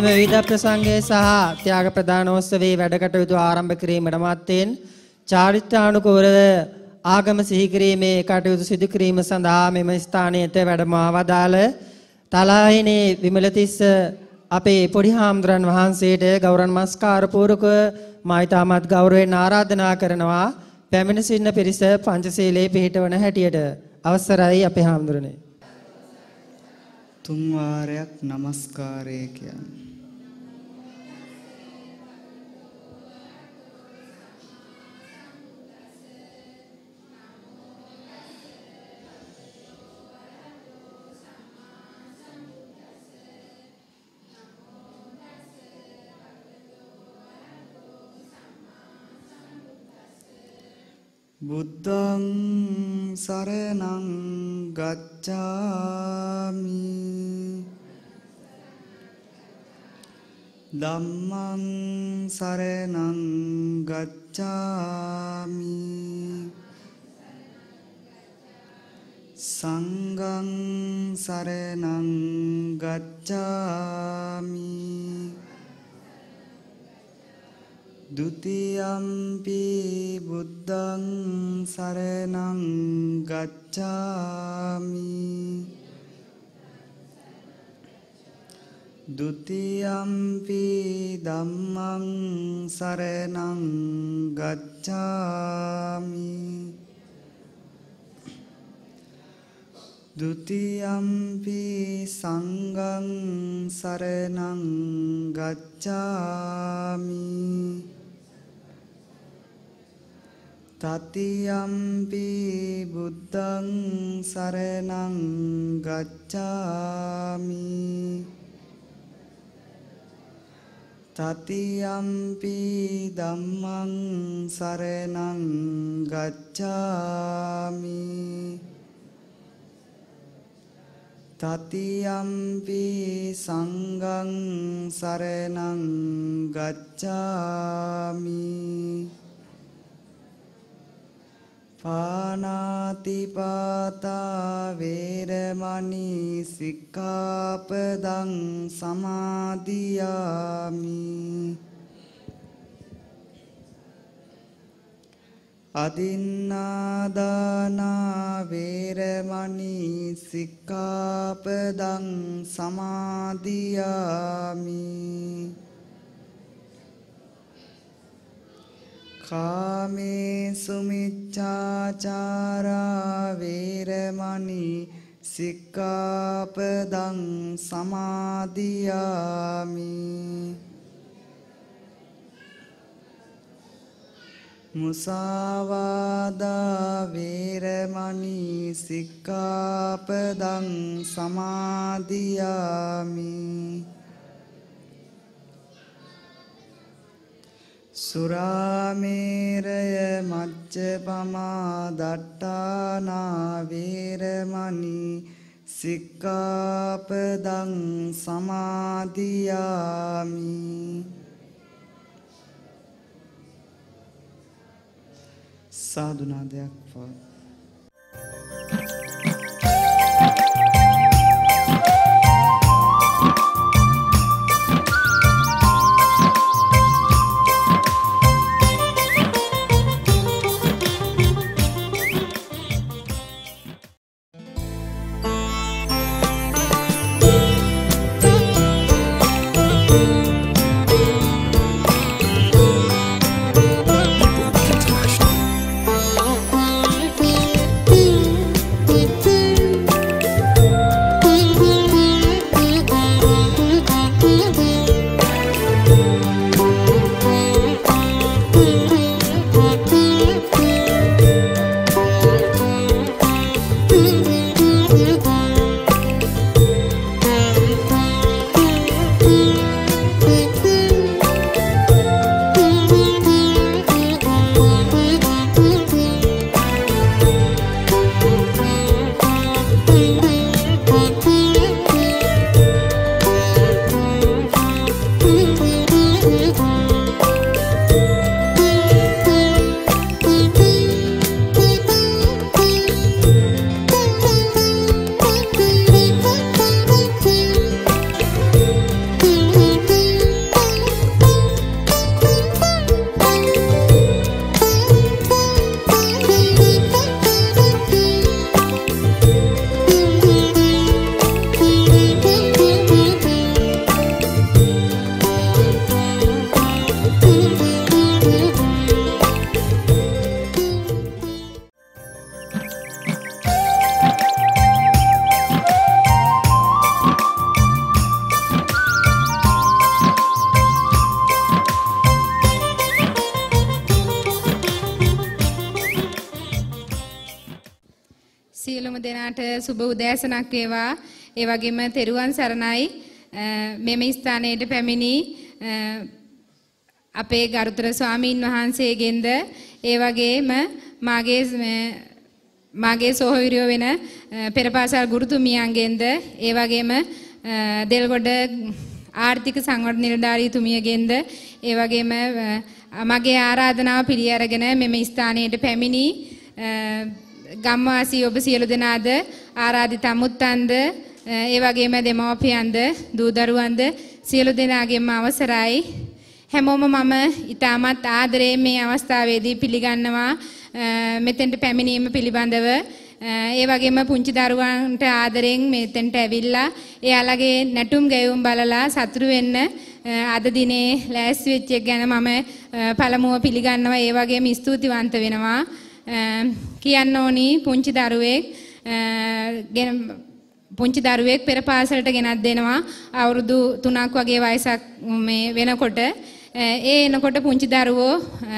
මෙම විවිධ ප්‍රසංගයේ සහ ත්‍යාග ප්‍රදානෝත්සවයේ වැඩ කටයුතු ආරම්භ කිරීමට මත්තෙන් චාරිත්‍රානුකූලව ආගම සිහි කිරීමේ කටයුතු සිදු කිරීම සඳහා මෙම ස්ථානයට වැඩම වදාළ තලාහිනේ විමලතිස්ස අපේ පොඩි හාමුදුරන් වහන්සේට ගෞරව නමස්කාර පූර්වක මෛත්‍රාමත් ගෞරවයෙන් ආරාධනා කරනවා පැමිණ සිටින පිරිස පංචශීලයේ පිහිටවන හැටියට අවසරයි අපේ හාමුදුරනේ. තුන් වාරයක් নমස්කාරය කියන්නේ බුද්ධං සරණං ගච්ඡාමි ධම්මං සරණං ගච්ඡාමි සංඝං සරණං ගච්ඡාමි ဒုတိယံ පි බුද්ධං සරණං ගච්ඡාමි ဒုတိယံ පි ධම්මං සරණං ගච්ඡාමි ဒုတိယံ පි සංඝං සරණං ගච්ඡාමි තතියම්පි බුද්ධං සරණං ගච්ඡාමි තතියම්පි ධම්මං සරණං ගච්ඡාමි තතියම්පි සංඝං සරණං ගච්ඡාමි පානාතිපාතා වේරමණී සික්ඛාපදං සමාදියාමි අදින්නාදානා වේරමණී සික්ඛාපදං සමාදියාමි කාමේසු මිච්ඡාචාරා වේරමණී සික්ඛාපදං සමාදියාමි මුසාවාදා වේරමණී සික්ඛාපදං සමාදියාමි සුරාමේරය මච්චපමා දට්ඨානා වේරමණී සික්ඛාපදං සමාදියාමි සාදුනාදයක් වා සියලුම දෙනාට සුබ උදෑසනක් වේවා. ඒ වගේම තෙරුවන් සරණයි. මෙම ස්ථානයට පැමිණි අපේ ගරුතර ස්වාමීන් වහන්සේගෙන්ද ඒ වගේම මාගේ සොහොයුරියෝ වෙන පෙරපාසල් ගුරුතුමියන්ගෙන්ද ඒ වගේම දෙල්ගොඩ ආර්ථික සංවර්ධන නිලධාරීතුමියගෙන්ද ඒ වගේම මගේ ආරාධනාව පිළි අරගෙන මෙම ස්ථානයට පැමිණි ගම්වාසී ඔබ සියලු දෙනාද ආරාධිත අමුත්තන්ද ඒ වගේම දෙමව්පියන්ද දූ දරුවන්ද සියලු දෙනාගේම අවසරයි හැමෝම මම ඊටමත් ආදරයෙන් මේ අවස්ථාවේදී පිළිගන්නවා මෙතෙන්ට පැමිණීම පිළිබඳව ඒ වගේම පුංචි දරුවන්ට ආදරෙන් මෙතෙන්ට ඇවිල්ලා එයාලගේ නැටුම් ගැයුම් බලලා සතුටු වෙන්න අද දිනේ ලෑස්ති වෙච්ච එක ගැන මම පළමුව පිළිගන්නවා ඒ වගේම ස්තුතිවන්ත වෙනවා කියන්න ඕනි පුංචි දරුවෙක් පෙර පාසලට ගෙනත් දෙනවා අවුරුදු 3ක් වගේ වයසක් මේ වෙනකොට ඒ එනකොට පුංචි දරුවෝ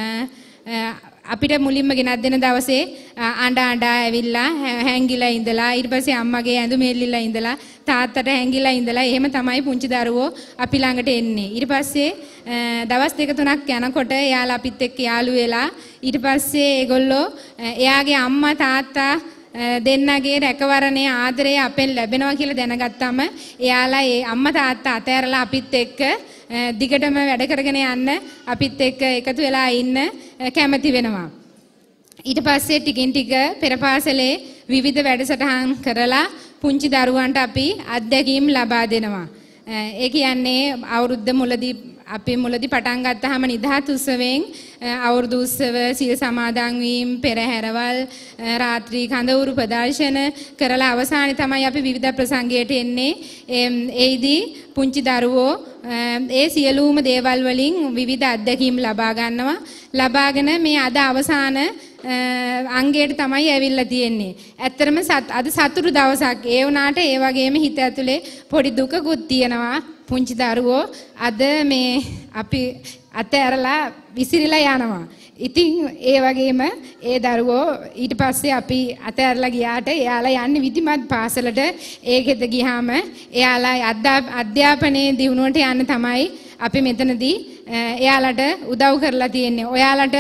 අපිට මුලින්ම ගෙනත් දෙන දවසේ අඬා ඇවිල්ලා හැංගිලා ඉඳලා ඊට පස්සේ අම්මගේ ඇඳුම එල්ලිලා ඉඳලා තාත්තට හැංගිලා ඉඳලා එහෙම තමයි පුංචි දරුවෝ අපි ළඟට එන්නේ ඊට පස්සේ දවස් 2-3ක් යනකොට එයාලා අපිත් එක්ක යාළු වෙලා ඊට පස්සේ ඒගොල්ලෝ එයාගේ අම්මා තාත්තා දෙන්නගේ රැකවරණේ ආදරය අපෙන් ලැබෙනවා කියලා දැනගත්තම එයාලා ඒ අම්මා තාත්තා අතෑරලා අපිත් එක්ක දිගටම වැඩ කරගෙන යන්න අපිත් එක්ක එකතු වෙලා ඉන්න කැමති වෙනවා. ඊට පස්සේ ටිකින් ටික පෙරපාසලේ විවිධ වැඩසටහන් කරලා පුංචි දරුවන්ට අපි අත්දැකීම් ලබා දෙනවා. ඒ කියන්නේ අවුරුද්ද මුලදී පටන් ගත්තාම නිදහස් උත්සවයෙන් අවුරුදු උත්සව සිය සමාදන් වීම පෙරහැරවල් රාත්‍රී කඳවුරු ප්‍රදර්ශන කරලා අවසානයේ තමයි අපි විවිධ ප්‍රසංගයට එන්නේ. ඒදී පුංචි දරුවෝ ඒ සියලුම දේවල් වලින් විවිධ අත්දැකීම් ලබා ගන්නවා. ලබාගෙන මේ අද අවසාන අංගයට තමයි ඇවිල්ලා තියෙන්නේ. ඇත්තටම අද සතුටු දවසක්. ඒ වුණාට ඒ වගේම හිත ඇතුලේ පොඩි දුකකුත් තියෙනවා. පුංචි දරුවෝ අද මේ අපි අතෑරලා විසිරිලා යනවා. ඉතින් ඒ වගේම ඒ දරුවෝ ඊට පස්සේ අපි අතෑරලා ගියාට එයාලා යන්නේ විධිමත් පාසලට. ඒකෙද ගියාම එයාලා අධ්‍යාපනයේ දියුණුවට යන්න තමයි අපි මෙතනදී එයාලට උදව් කරලා තියෙන්නේ. ඔයාලට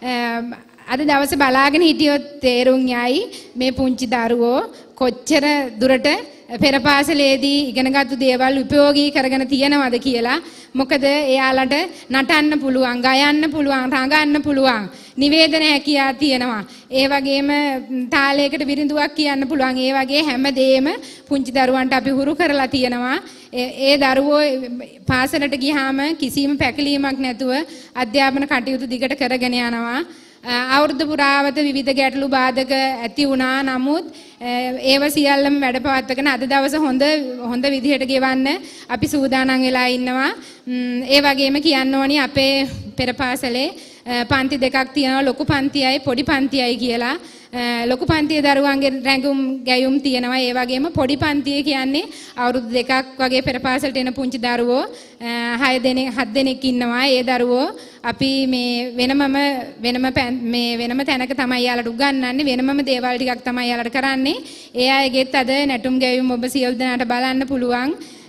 අද දවසේ බලාගෙන හිටියොත් තේරුම් යයි මේ පුංචි දරුවෝ කොච්චර දුරට පෙර පාසලේදී ඉගෙනගත්තු දේවල් උපයෝගී කරගෙන තියනවද කියලා. මොකද එයාලට නටන්න පුළුවන්, ගයන්න පුළුවන්, රඟන්න පුළුවන්, නිවේදන හැකියාව තියෙනවා. ඒ වගේම තාලයකට බිරිඳුවක් කියන්න පුළුවන්. ඒ වගේ හැමදේම පුංචි දරුවන්ට අපි හුරු කරලා තියෙනවා. ඒ දරුවෝ පාසලට ගියාම කිසිම පැකිලීමක් නැතුව අධ්‍යාපන කටයුතු දිගට කරගෙන යනවා. අවුරුදු පුරාවත විවිධ ගැටලු බාධක ඇති වුණා. නමුත් ඒව සියල්ලම වැඩපවත්වගෙන අද දවස හොඳ විදිහට ගෙවන්න අපි සූදානම් වෙලා ඉන්නවා. ඒ වගේම කියන්න ඕනි අපේ පෙර පාසලේ පන්ති දෙකක් තියෙනවා. ලොකු පන්තියයි පොඩි පන්තියයි කියලා. ලොකු පන්තියේ දරුවන්ගේ රැඟුම් ගැයුම් තියෙනවා. ඒ වගේම පොඩි පන්තියේ කියන්නේ අවුරුදු දෙකක් වගේ පෙර පාසලට එන පුංචි දරුවෝ 7 දෙනෙක් ඉන්නවා. ඒ දරුවෝ අපි මේ වෙනම තැනක තමයි යාලට උගන්වන්නේ. වෙනමම දේවල් ටිකක් තමයි යාලට කරන්නේ. ඒ අයගෙත් අද නැටුම් ගැයුම් ඔබ සියලු දෙනාට බලන්න පුළුවන්.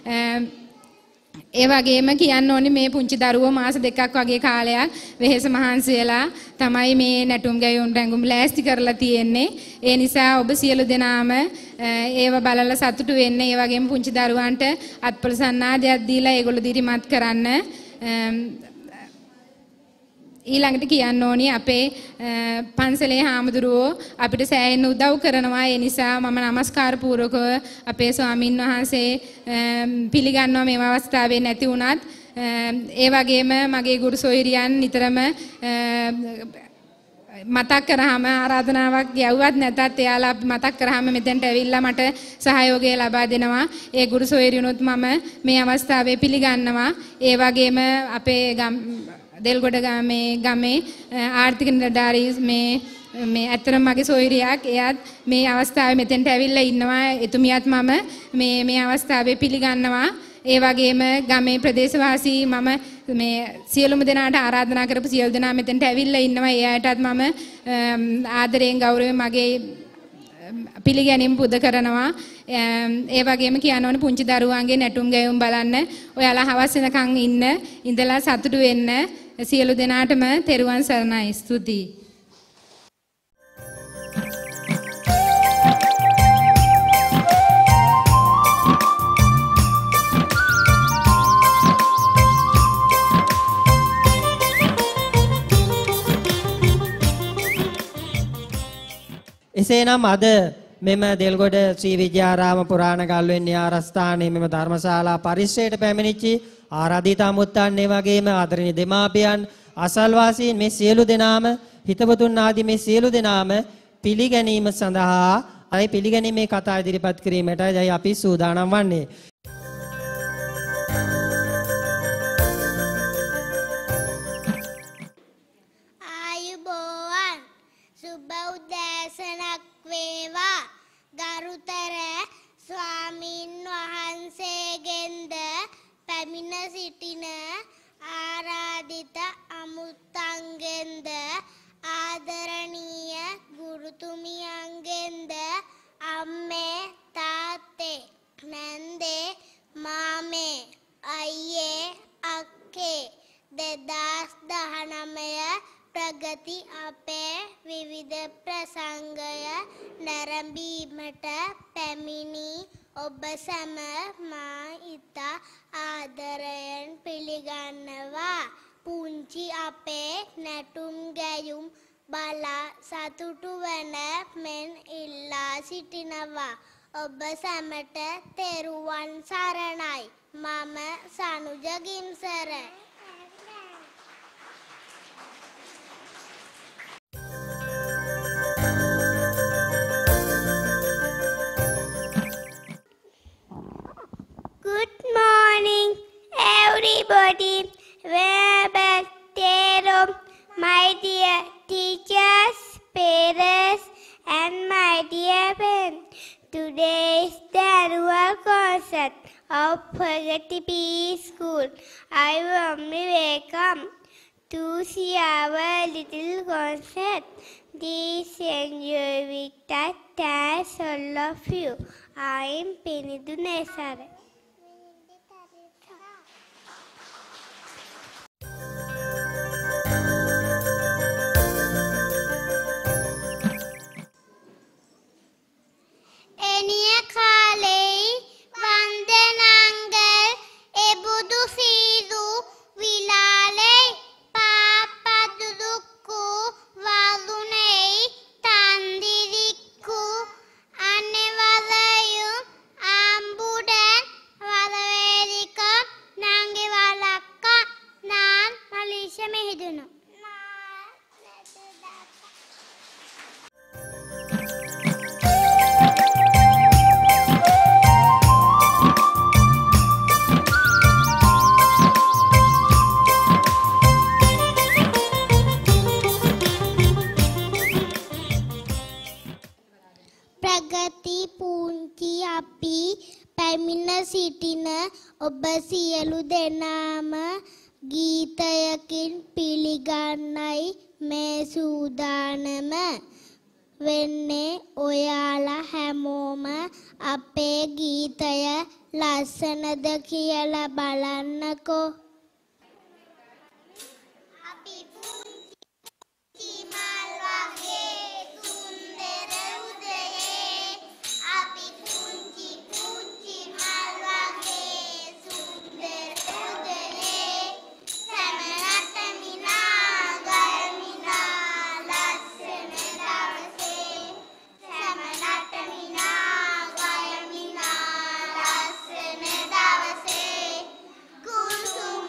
ඒ වගේම කියන්න ඕනේ මේ පුංචි දරුවෝ මාස 2ක් වගේ කාලයක් වෙහෙස මහන්සි වෙලා තමයි මේ නැටුම් ගැයුම් රැඟුම් ලෑස්ති කරලා තියෙන්නේ. ඒ නිසා ඔබ සියලු දෙනාම ඒව බලලා සතුටු වෙන්න. ඒ වගේම පුංචි දරුවන්ට අත්පොළ සන්නාදයක් දීලා ඒගොල්ලෝ දිරිමත් කරන්න. ඊළඟට කියන්න ඕනි අපේ පන්සලේ හාමුදුරුවෝ අපිට සෑහෙන උදව් කරනවා. ඒ නිසා මම নমස්කාර පූර්වකව අපේ ස්වාමින් වහන්සේ පිළිගන්නවා මේ අවස්ථාවේ නැති වුණත්. ඒ වගේම මගේ ගුරු සොයුරියන් නිතරම මතක් කරාම ආරාධනාවක් යවුවත් නැතත් එයාලා මතක් කරාම මෙතෙන්ට ඇවිල්ලා මට සහයෝගය ලබා දෙනවා. ඒ ගුරු සොයුරියනොත් මම මේ අවස්ථාවේ පිළිගන්නවා. ඒ වගේම අපේ දෙල්ගොඩ ගමේ ආර්ථික නිලධාරී මේ ඇත්තටම මගේ සොයුරියක් එයාත් මේ අවස්ථාවේ මෙතෙන්ට ඇවිල්ලා ඉන්නවා. එතුමියත් මම මේ අවස්ථාවේ පිළිගන්නවා. ඒ වගේම ගමේ ප්‍රදේශවාසී මම මේ සියලුම දෙනාට ආරාධනා කරපු සියලු දෙනා මෙතෙන්ට ඇවිල්ලා ඉන්නවා. ඒ අයටත් මම ආදරයෙන් ගෞරවයෙන් මගේ පිළිගැනීම පුද කරනවා. ඒ වගේම කියන්න ඕනේ පුංචි දරුවන්ගේ නැටුම් ගැයුම් බලන්න. ඔයාලා හවස් වෙනකන් ඉඳලා සතුටු වෙන්න. සියලු දෙනාටම තෙරුවන් සරණයි. ස්තුතියි. එසේනම් අද මෙම දෙල්ගොඩ ශ්‍රී විජයාරාම පුරාණ ගල්වෙන් න්‍යාරස්ථානයේ මෙම ධර්මශාලා පරිශ්‍රයට පැමිණිච්ච ආරාධිත අමුත්තන් ඒ වගේම ආදරණීය දෙමාපියන් අසල්වාසීන් මේ සියලු දෙනාම හිතවතුන් ආදී මේ සියලු දෙනාම පිළිගැනීම සඳහා අයි පිළිගැනීමේ කතා ඉදිරිපත් කිරීමටයි අපි සූදානම් වන්නේ. ආයුබෝවන් සුබ උදෑසනක් වේවා ගරුතර ස්වාමීන් වහන්සේගෙන්ද පැමිණ සිටින ආරාධිත අමුත්තන්ගෙන්ද ආදරණීය ගුරුතුමියන්ගෙන්ද අම්මේ තාත්තේ නැන්දේ මාමේ අයියේ අක්කේ 2019 ප්‍රගති අපේ විවිධ ප්‍රසංගය නැරඹීමට පැමිණි ඔබ සැම මා ඉතා ආදරයෙන් පිළිගන්නවා. පුංචි අපේ නැටුම් ගැයුම් බලා සතුටු වන මෙන් ඉල්ලා සිටිනවා. ඔබ සැමට තෙරුවන් සරණයි. මම සනුජ ගිම්සර. Good morning, everybody. Welcome to my dear teachers, parents, and my dear friends. Today is the annual concert of Pragati Peace School. I warmly welcome to see our little concert. Please enjoy with us, thanks all of you. I am Penidu Nesare. එනිය කාලේ වන්දනංගල් එබුදු සීදු විලාලේ පාපදුදුක්කු වලුනේ තන්දිරික්කු අනෙවලයු ආම්බුඩන් වලවේදික නංගි වලක්ක නාන් මලීෂ මෙහිදුණු ප්‍රගති පුංචි අපි පැමිණ සිටින ඔබ සියලු දෙනාම ගීතයකින් පිළිගන්නයි මේ සූදානම වෙන්නේ. ඔයාලා හැමෝම අපේ ගීතය ලස්සනද කියලා බලන්නකෝ. අපි පුංචි මල් වගේ සුන්දර උදයේ අපි පුංචි මල් වගේ සුන්දර උදයේ සමරට මිනා ගයමිනා ලස්සන දවසේ සමරට මිනා ගයමිනා ලස්සන දවසේ කුසුම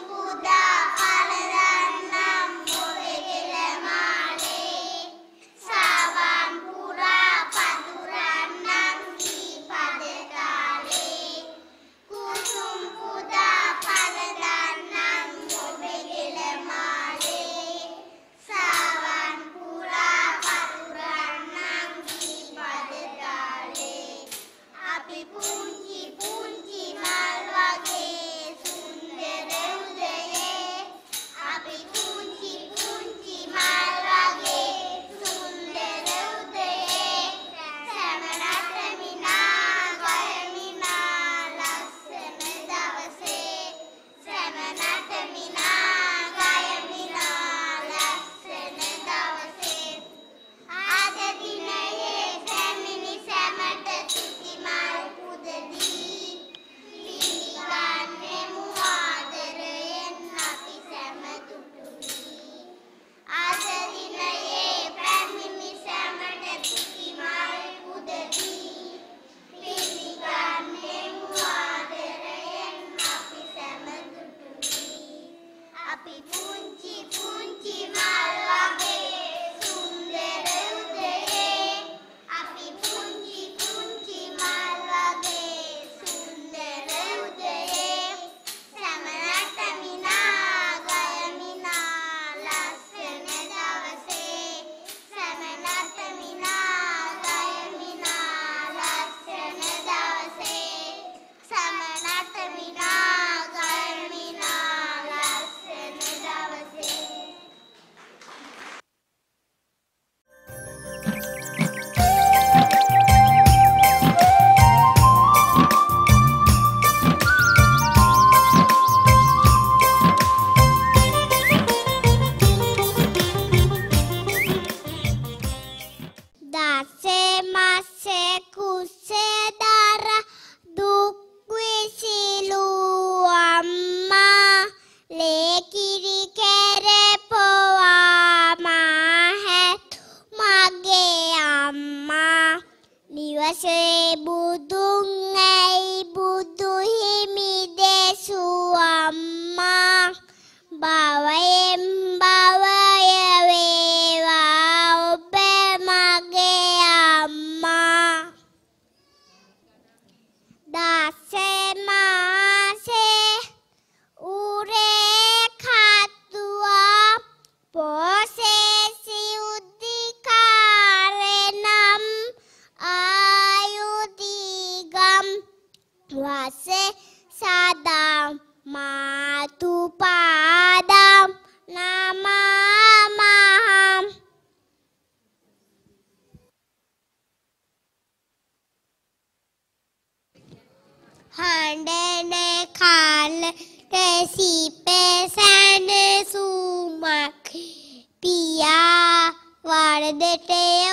මණ්ඩන කාලට සිපසන සුමක් පියා වරදට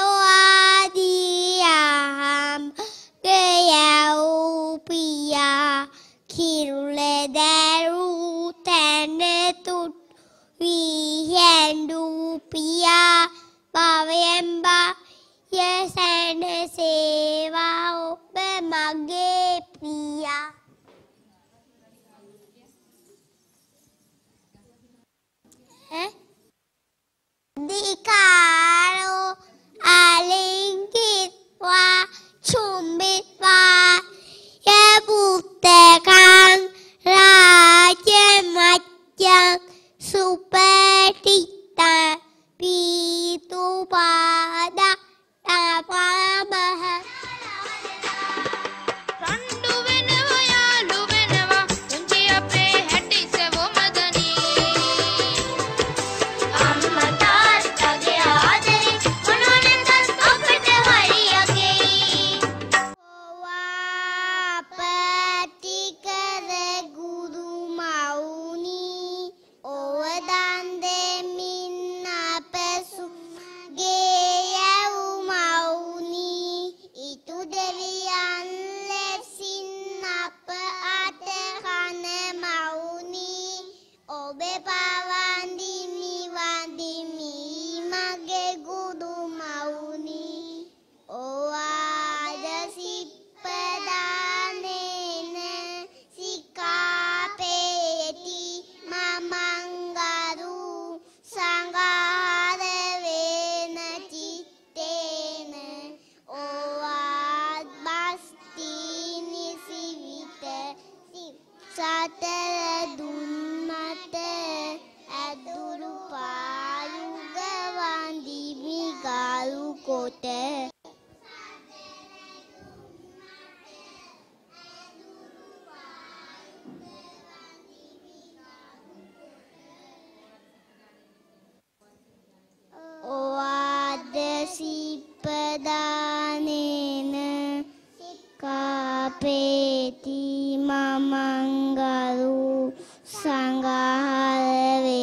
යවාදියාම් ගයව් පියා කිරුල දැරු තැන තුට් විහැඳු පියා භවයම්බා යසන සේවා ඔබ මගේ පියා දිකාරෝ අලිංගිත්වා චුම්බිත්වා යබුත්තකං රාජමච්චං සුපටිත්තා පීතුපාදා තාපාමහ රණ්ඩු වෙනවා යාළු වෙනවා පුංචි අපේ හැටිසවෝ මදනී අම්මා තාත්තගේ ආදරේ මොනෝනෙන්ද අපිට හරියගේ වාපටි කර ගුරු මවුනි ඔව දන් දෙමින් අපසු ගේ මවුනි ඉතු දෙවියන් ලෙසින් අප අත කන මවුනි ඔබේ පවන්දිමි වන්දිමි මගේ ගුරු මවුනි ඔවාද සිප්පදානේන සිකාපේති මමංගරු සංඝාර වේන චිත්තේන ඕවාත් බස්ති නිසිවිත සතර දුන්නත ඇදුරු පායුග වන්දිමි ගරු කොට ඔවාද සිප්පදානේන කාපේති මමංගරු සංඝාර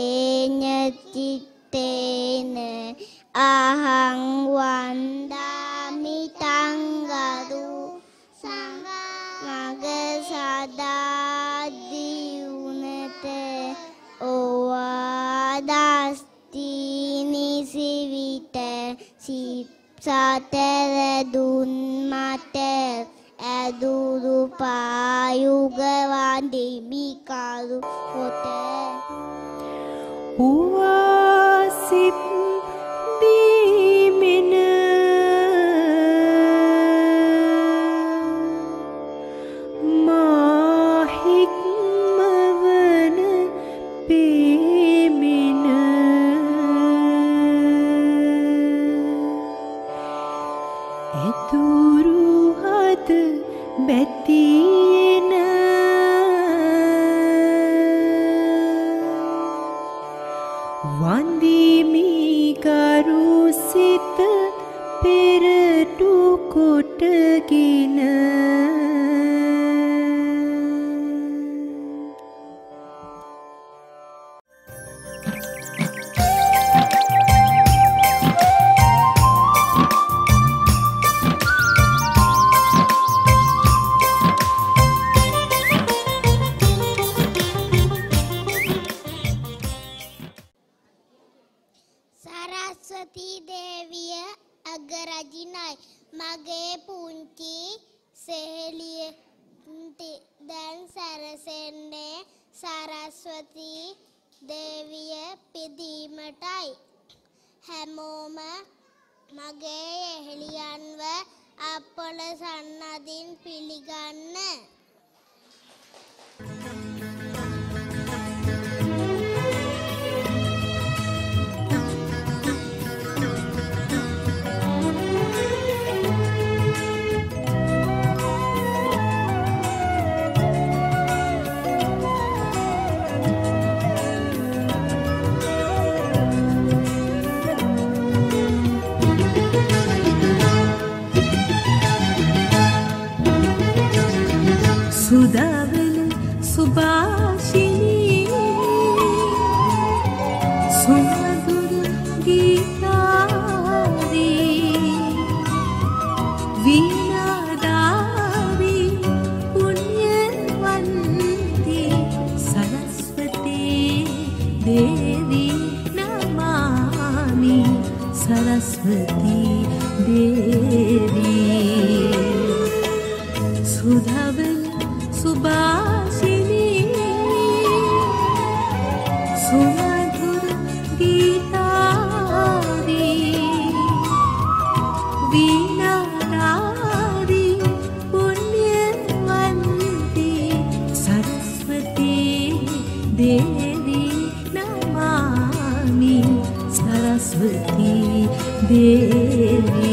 වේඤ්ඤතිත්තේන අහං වන්දාමි තංගරු මග සදා දියුනත ඕවාදස්ති නිසිවිත සතර දුන් මත ඇදුරු පායුග වන්දිමි කරු කොට උවාසිප් දීමෙන මාහික්මවන පේමින එතුරු හද බැතියෙන වන්දිමි කරු සිත පෙරටු කොටගෙන සරස්වතී දේවිය අගරජිනයි මගේ පුංචි සෙහෙලිය දැන් සැරසෙන්නේ සරස්වතී දේවිය පිදීමටයි හැමෝම මගේ එහෙලියන්ව අපොල සන්නදින් පිළිගන්න सरस्वती देवी सुधवल सुभाषिनी सुमधुर गीतारी वीणाधारी पुण्यवन्ती सरस्वती देवी नमामि सरस्वती देवी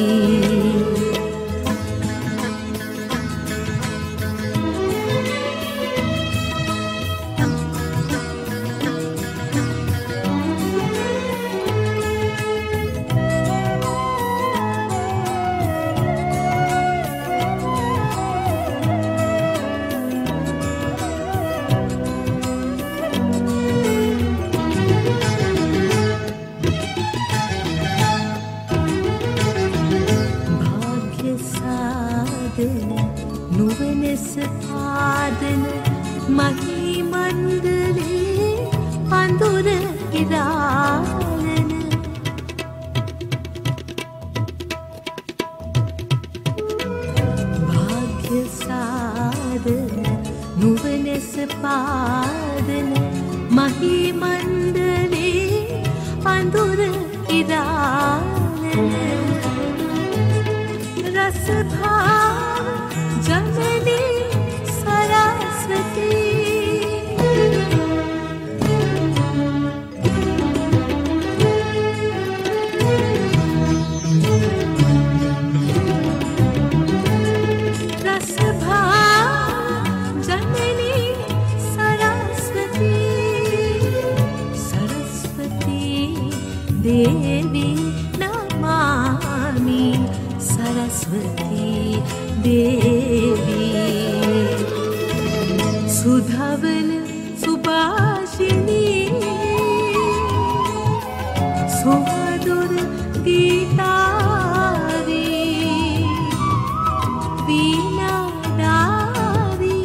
නුවනස පාදන මහී මණ්ඩලේ අඳුර ඉරාලන භාග්‍ය සාදන නුවනස පාදන මහී මණ්ඩලේ අඳුර ඉරාලන रस भाव जननी सरस्वती रस भाव जननी सरस्वती सरस्वती देवी नमामि सरस्वती देवी सुधवल सुभाषिनी सुमधुर गीतारी वीणाधारी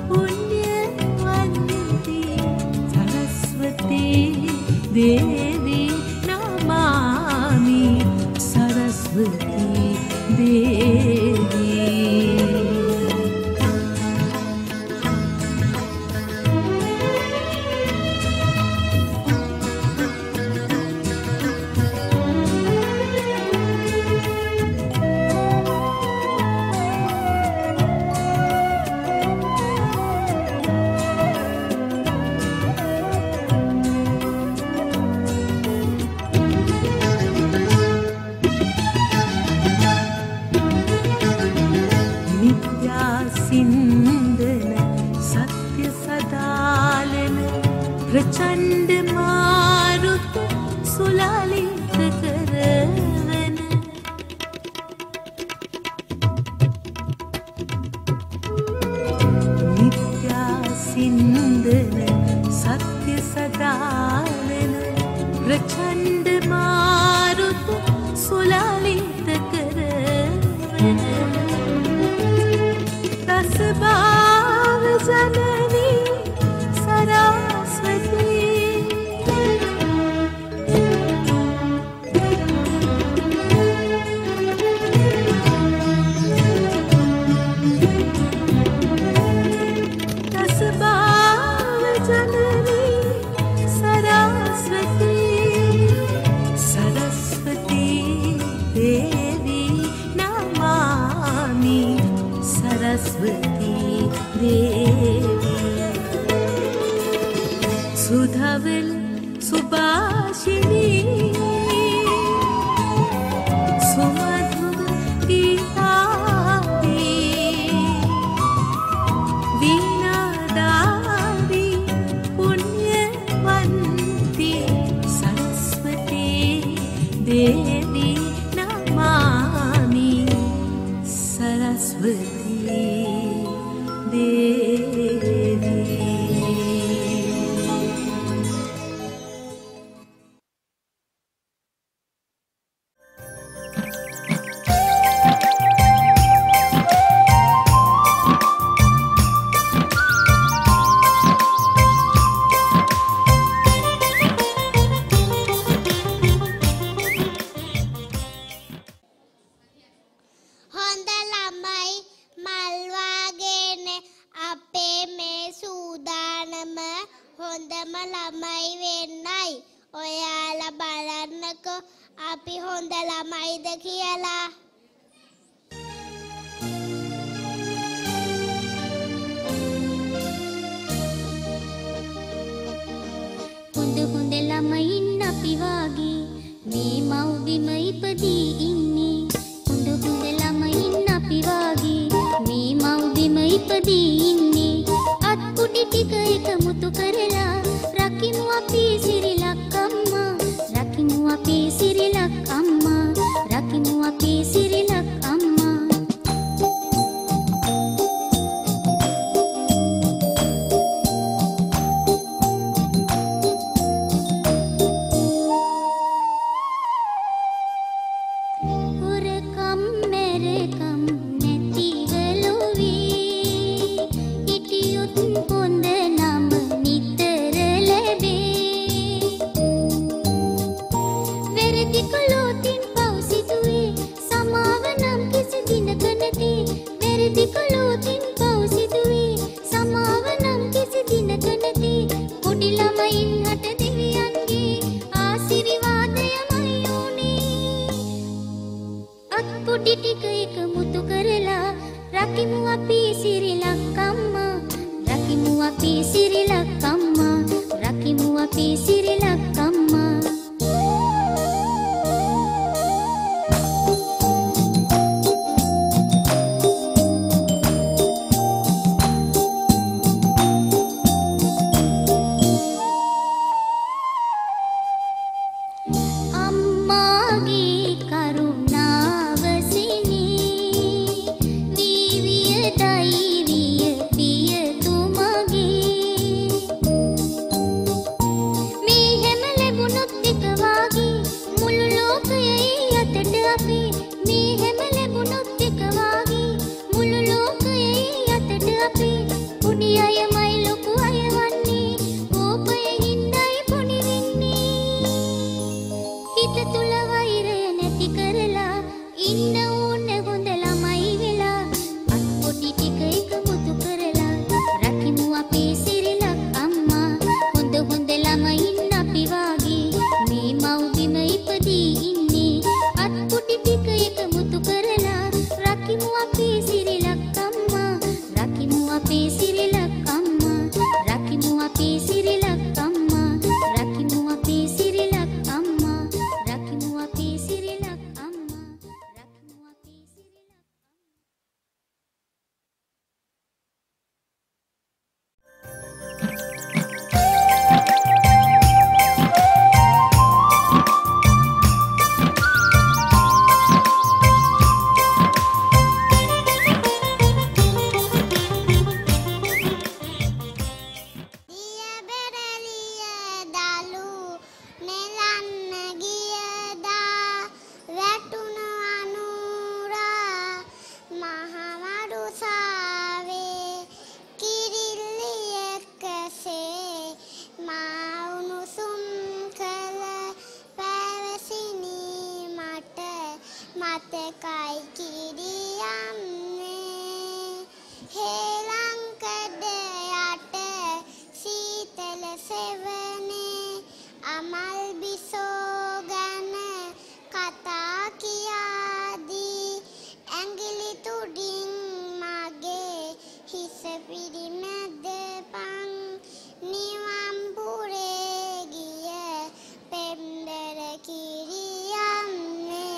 पुण्यवन्ती सरस्वती देवी नमामि सरस्वती देवी सत्य सदालन प्रचंड मारुत सुलालित करवन नित्या सिंदन सत्य सदालन प्रचंड मारुत सुलालित करवन दस भाव जननी सरस्वती दस भाव जननी सरस्वती सरस्वती देवी नमामि सरस्वती देवी सुधवल सुभाषिनी सुमधुर गीतारी वीणाधारी पुण्यवन्ती सरस्वती देवी नमामि सरस्वती देवी අපි හොඳ ළමයිද කියලා. හොඳ හොඳ ළමයින් අපි වාගේ මේ මව්බිම ඉපදී ඉන්නේ. හොඳ හොඳ ළමයින් අපි වාගේ මේ මව්බිම ඉපදී ඉන්නේ. අත්කුඩි ටික එකමුතු කරලා රකිමු අපි සිරිලක් අම්මා. රකිමු අපි සිරිලක් අම්මා. රකිමු අපි සිරිලක් අම්මා.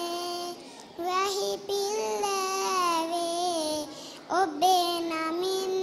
ඔබේ නමින්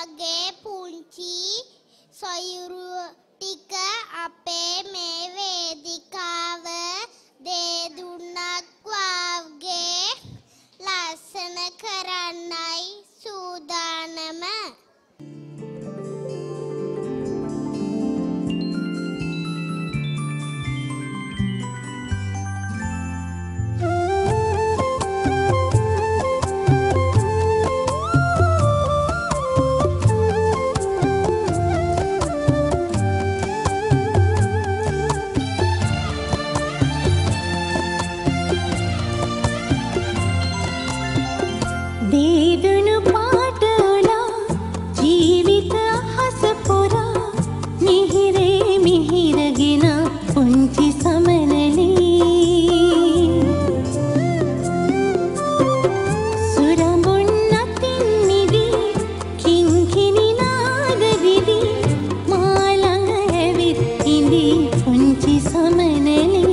වගේ පුංචි සොයුරු ටික අපේ මේ වේදිකාව දෙදුන්නක් වගේ ලස්සන කරන්නයි සූදානම. දේදුණු පාටලා ජීවිත අහස පුරා මිහිරේ මිහිරගෙන පුංචි සමනලී සුරඹුන් අතින් මිදී කිංකිණි නාද දිදී මා ළඟ ඇවිත් ඉඳී පුංචි සමනලී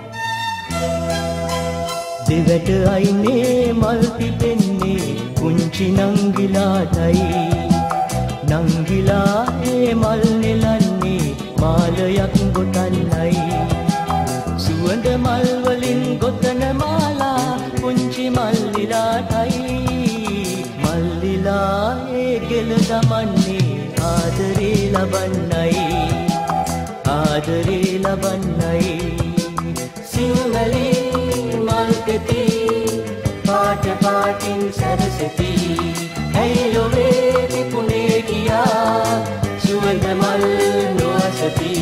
දෙවැට අයිනේ මල් පිපෙන්නේ කුංචි පුංචි නංගිලාටයි නංගිලා ඒ මල් නෙලන්නේ මාලයක් ගොතන්නයි සුවඳ මල් වලින් ගොතන මාලා පුංචි මල්ලිලාටයි මල්ලිලා ඒ ගෙල දමන්නේ ආදරේ ලබන්නයි ආදරේ ලබන්නයි සිංහලේ මල් කෙති පාට පාටින් සැරසෙති ඇයි ලොවේ තිබුණේ කියා සුවඳ මල් නොඅසති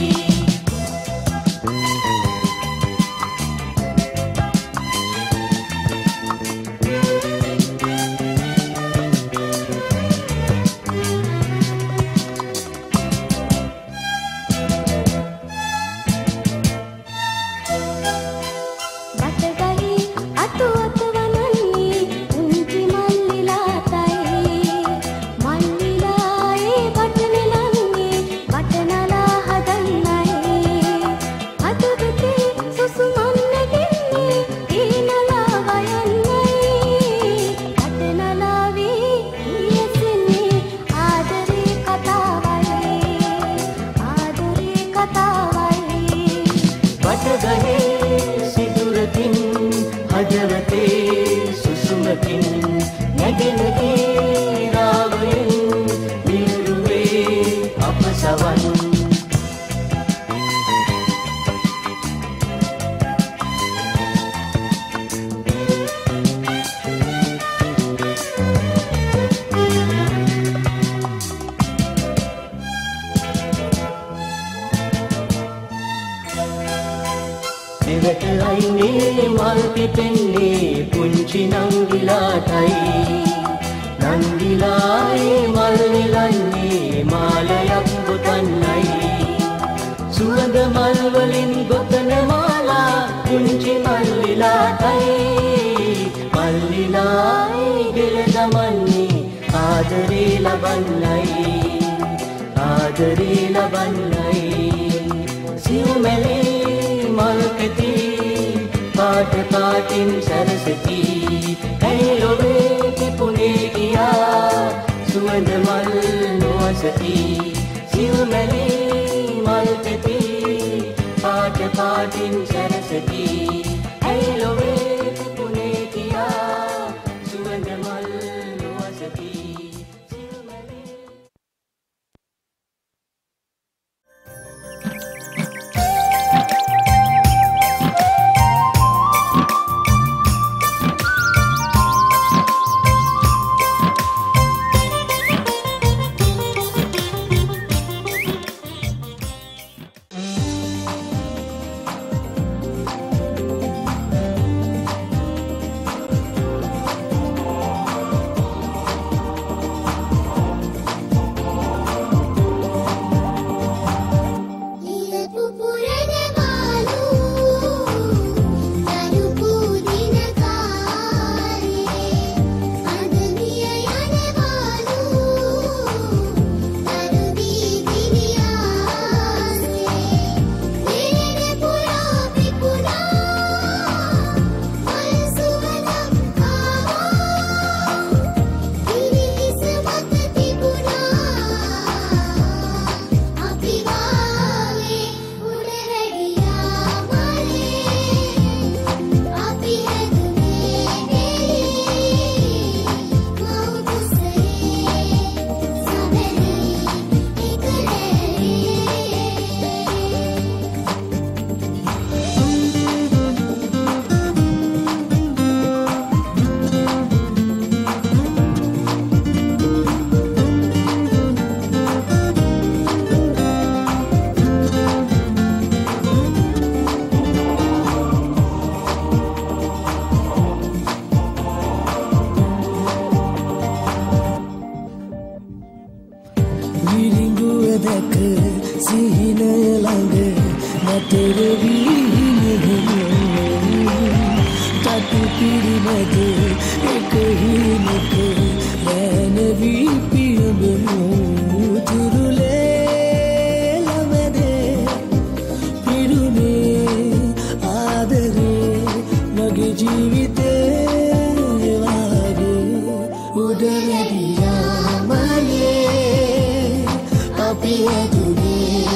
උඩරැදියා මලේ අපි ඇදුනේ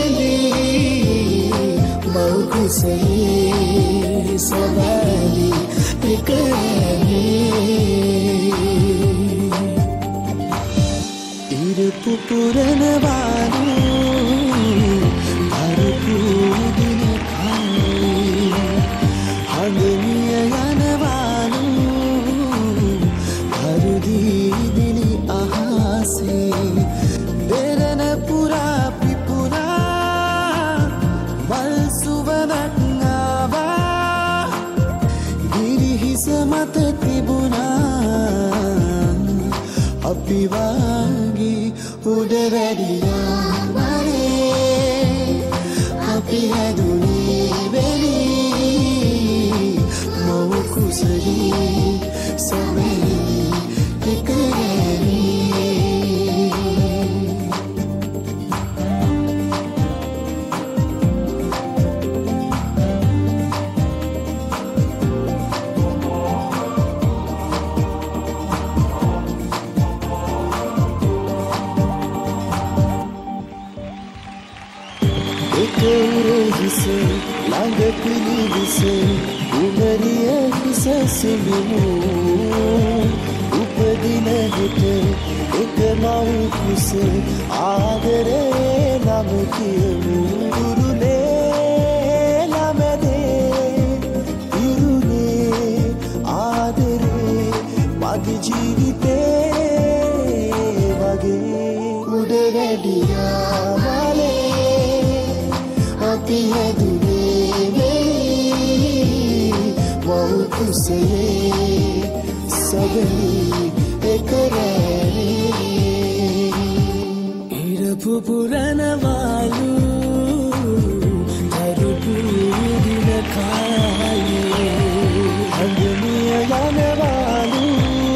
වෙලේ මව් කුසයේ සවාලි ඉර පුපුරනවාලු අරුපු දින කාලේ හඳමිය යනවාලු අරුදීදිලි අහසේ දෙරණ පුරා පිපුරා මල් සුවඳක් ආවා ගිරිහිස මත තිබුණා අපි වාගේ උඩ වැඩියා මරේ අපි හැදුනේ වෙලී මව කුසලී සමේ එකරේ හිස ළඟ පිළිවිස උමරිය හිස සිඹිමු උපදින හිත එක මව් කුස ආදරේ නම කියමු දුරුනේ ළමදේ ඉරුනේ ආදරේ මගේ ජීවිතේ වගේ උඩ වැඩියා අපි හැදුනේ වෙලී මව් කුසයේ සබලී එකරේ ඉර පුපුරනවාලු අරුපු දින කාලේ හඳමිය යනවාලු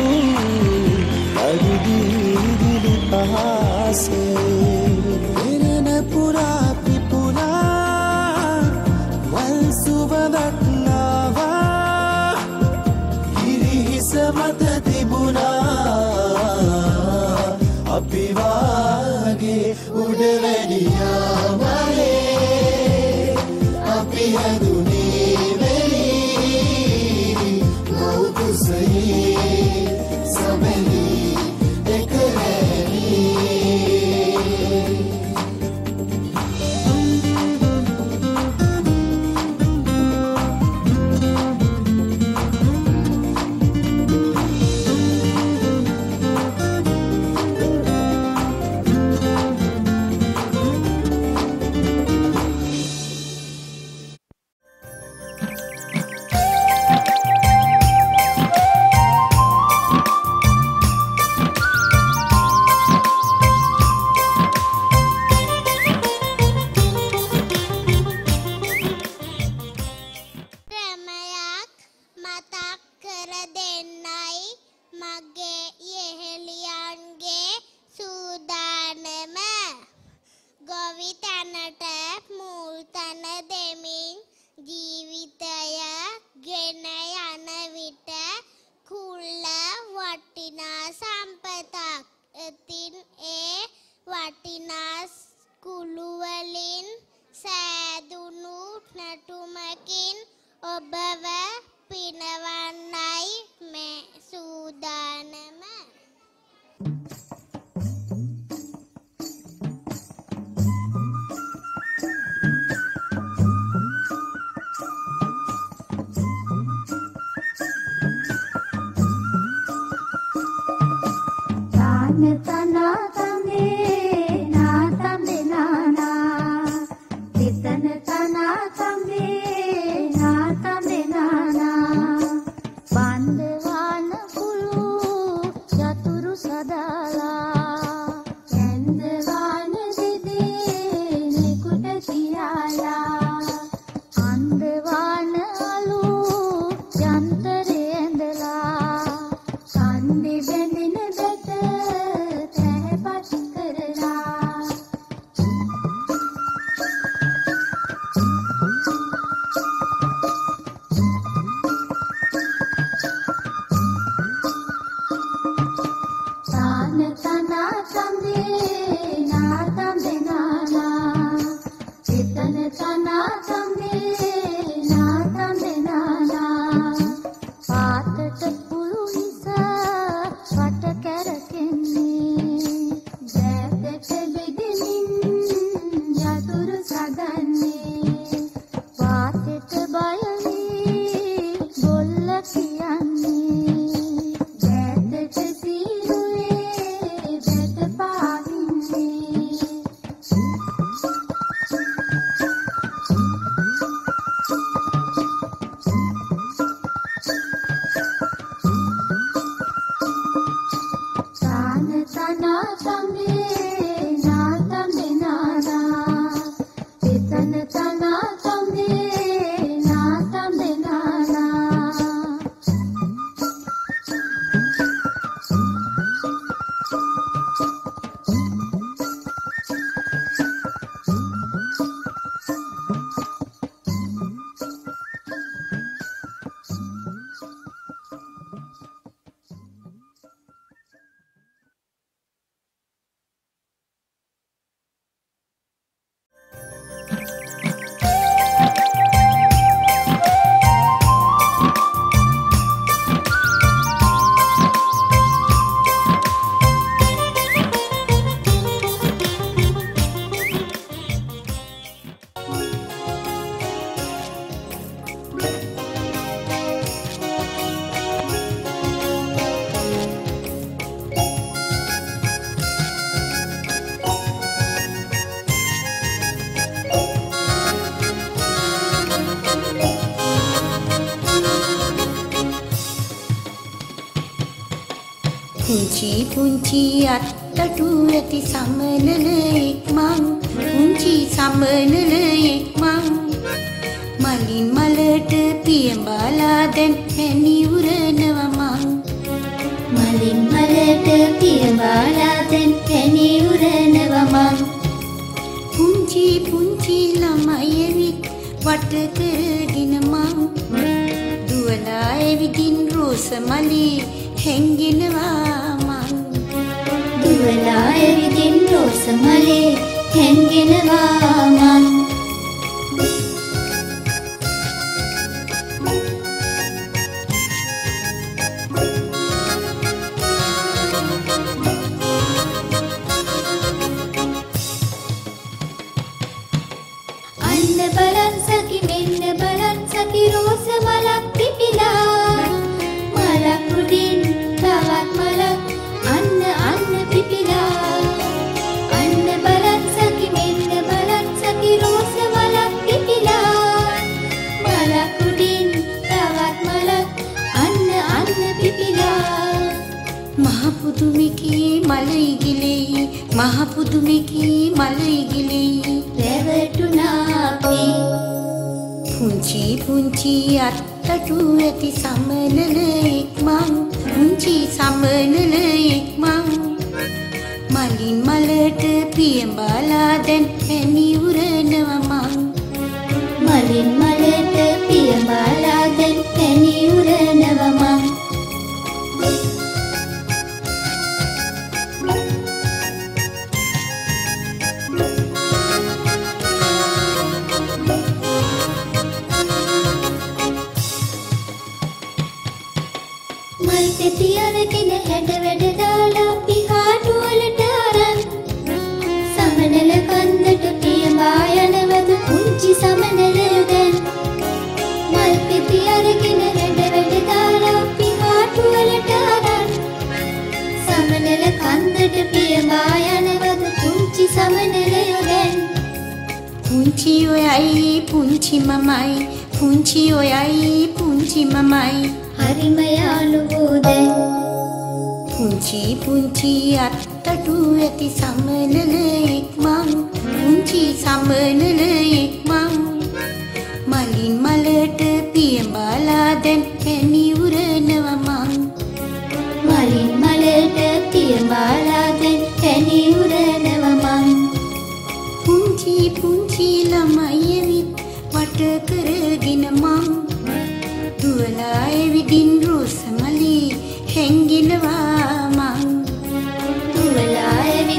අරුදීදිලි අහසේ දෙරණ පුරා මත තිබුණා අපි වාගේ උඩ වැඩියා මලේ අපි හැදුනේ වෙලී මව් කුසයේ සමලී එකරේ පුංචි පුංචි අත්තටු ඇති සමනලෙක් මං පුංචි සමනලෙක් මං මලින් මලට පියඹලා දැන් පැණි උරනවා මං මලින් මලට පියඹලා දැන් පැණි උරනවා මං පුංචි පුංචි ළමයි ඇවිත් වට කරගෙන මං දුවලා ඇවිදින් රෝස මලේ හැංගෙනවා මං දුවලා ඇවිදින් රෝස මලේ හැංගෙනවා මං අන්න බලන් සකි මෙන්න බලන් සකි රෝස මලක් පිපිලා මලක් උඩින් තවත් මලක් අන්න පිපිලා අන්න බලන් සකි මෙන්න බලන් සකි රෝස මලක් පිපිලා මලක් උඩින් තවත් මලක් අන්න පිපිලා මහ පුදුමකී මල ඉගිලෙයි මහ පුදුමකී මල ඉගිලෙයි රැවටුණා අපි පුංචි පුංචි අත්තටු ඇති සමනලෙක් මං පුංචි සමනලෙක් මං මලින් මලට පියඹලා දැන් පැණි උරනවා මං මලින් මලට පියඹලා දැන් පැණි උරනවා මං තියරගෙන හැඩ වැඩ දාලා පිහාටු වලට අරන් සමනල කන්දට පියඹා යනවද පුංචි සමනලයෝ දැන් මල් පෙති අරගෙන හැඩ වැඩ දාලා පිහාටු වලට අරන් සමනල කන්දට පියඹා යනවද පුංචි සමනලයෝ දැන් පුංචි ඔයයි පුංචි මමයි පුංචි ඔයයි පුංචි මමයි හරිම යාළුවෝ දැන් පුංචි පුංචි අත්තටු ඇති සමනලෙක් මං පුංචි සමනලෙක් මං මලින් මලට පියඹලා දැන් පැණි උරනවා මං මලින් මලට පියඹලා දැන් පැණි උරනවා මං පුංචි පුංචි ළමයි ඇවිත් වට කරගෙන මං දුවලා ඇවිදින් රෝස මලේ හැංගෙනවා මං දුවලා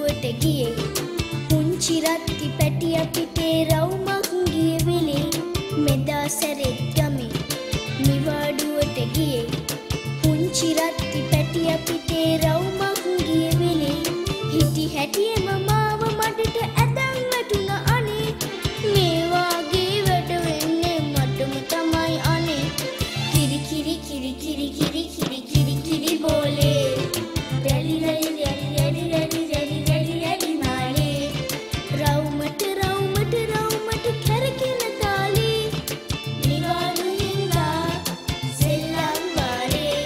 නිවාඩුවට ගියේ පුංචි රත්ති පැටිය පිටේ රවුමක් ගිය වෙලේ මෙදා සැරෙත් ගමේ නිවාඩුවට ගියේ පුංචි රත්ති පැටිය පිටේ රවුමක් ගිය වෙලේ හිටි හැටියම මාව මඩට ඇදන් වැටුණ අනේ මේ වාගේ වැඩ වෙන්නේ මටම තමයි අනේ කිරි කිරි කිරි කිරි කිරි කිරි කිරි කිරි බෝලේ රැලි රැලි රැලි රැලි රැලි රැලි රැලි රැලි මාලේ රවුමට රවුමට රවුමට කැරකෙන තාලේ නිවාඩු හින්දා සෙල්ලම් වාලේ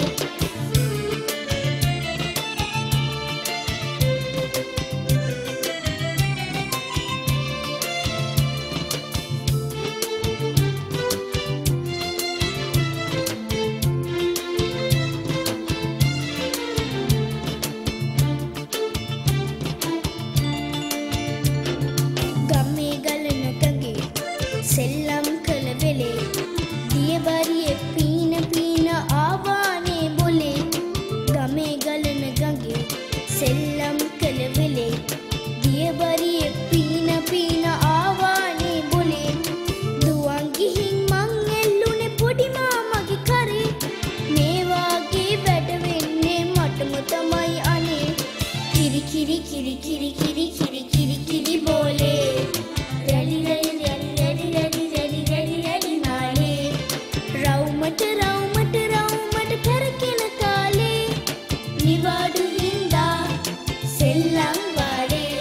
ගමේ ගලන ගගේ සෙල්ලම් කළ වෙලේ දියබරියේ පීන පීන ආවානේ බොලේ ගමේ ගලන ගගේ සෙල්ලම් කළ වෙලේ දියබරියේ පීන පීන ආවානේ බොලේ දුවන් ගිහින් මං එල්ලුනේ පොඩි මාමගේ කරේ මේ වාගේ වැඩ වෙන්නේ මටම තමයි අනේ කිරි කිරි කිරි කිරි කිරි කිරි කිරි කිරි බෝලේ රැලි රැලි රැලි රැලි රැලි රැලි රැලි රැලි මාලේ රවුමට රවුමට රවුමට කැරකෙන තාලේ නිවාඩු හින්දා සෙල්ලම් වාලේ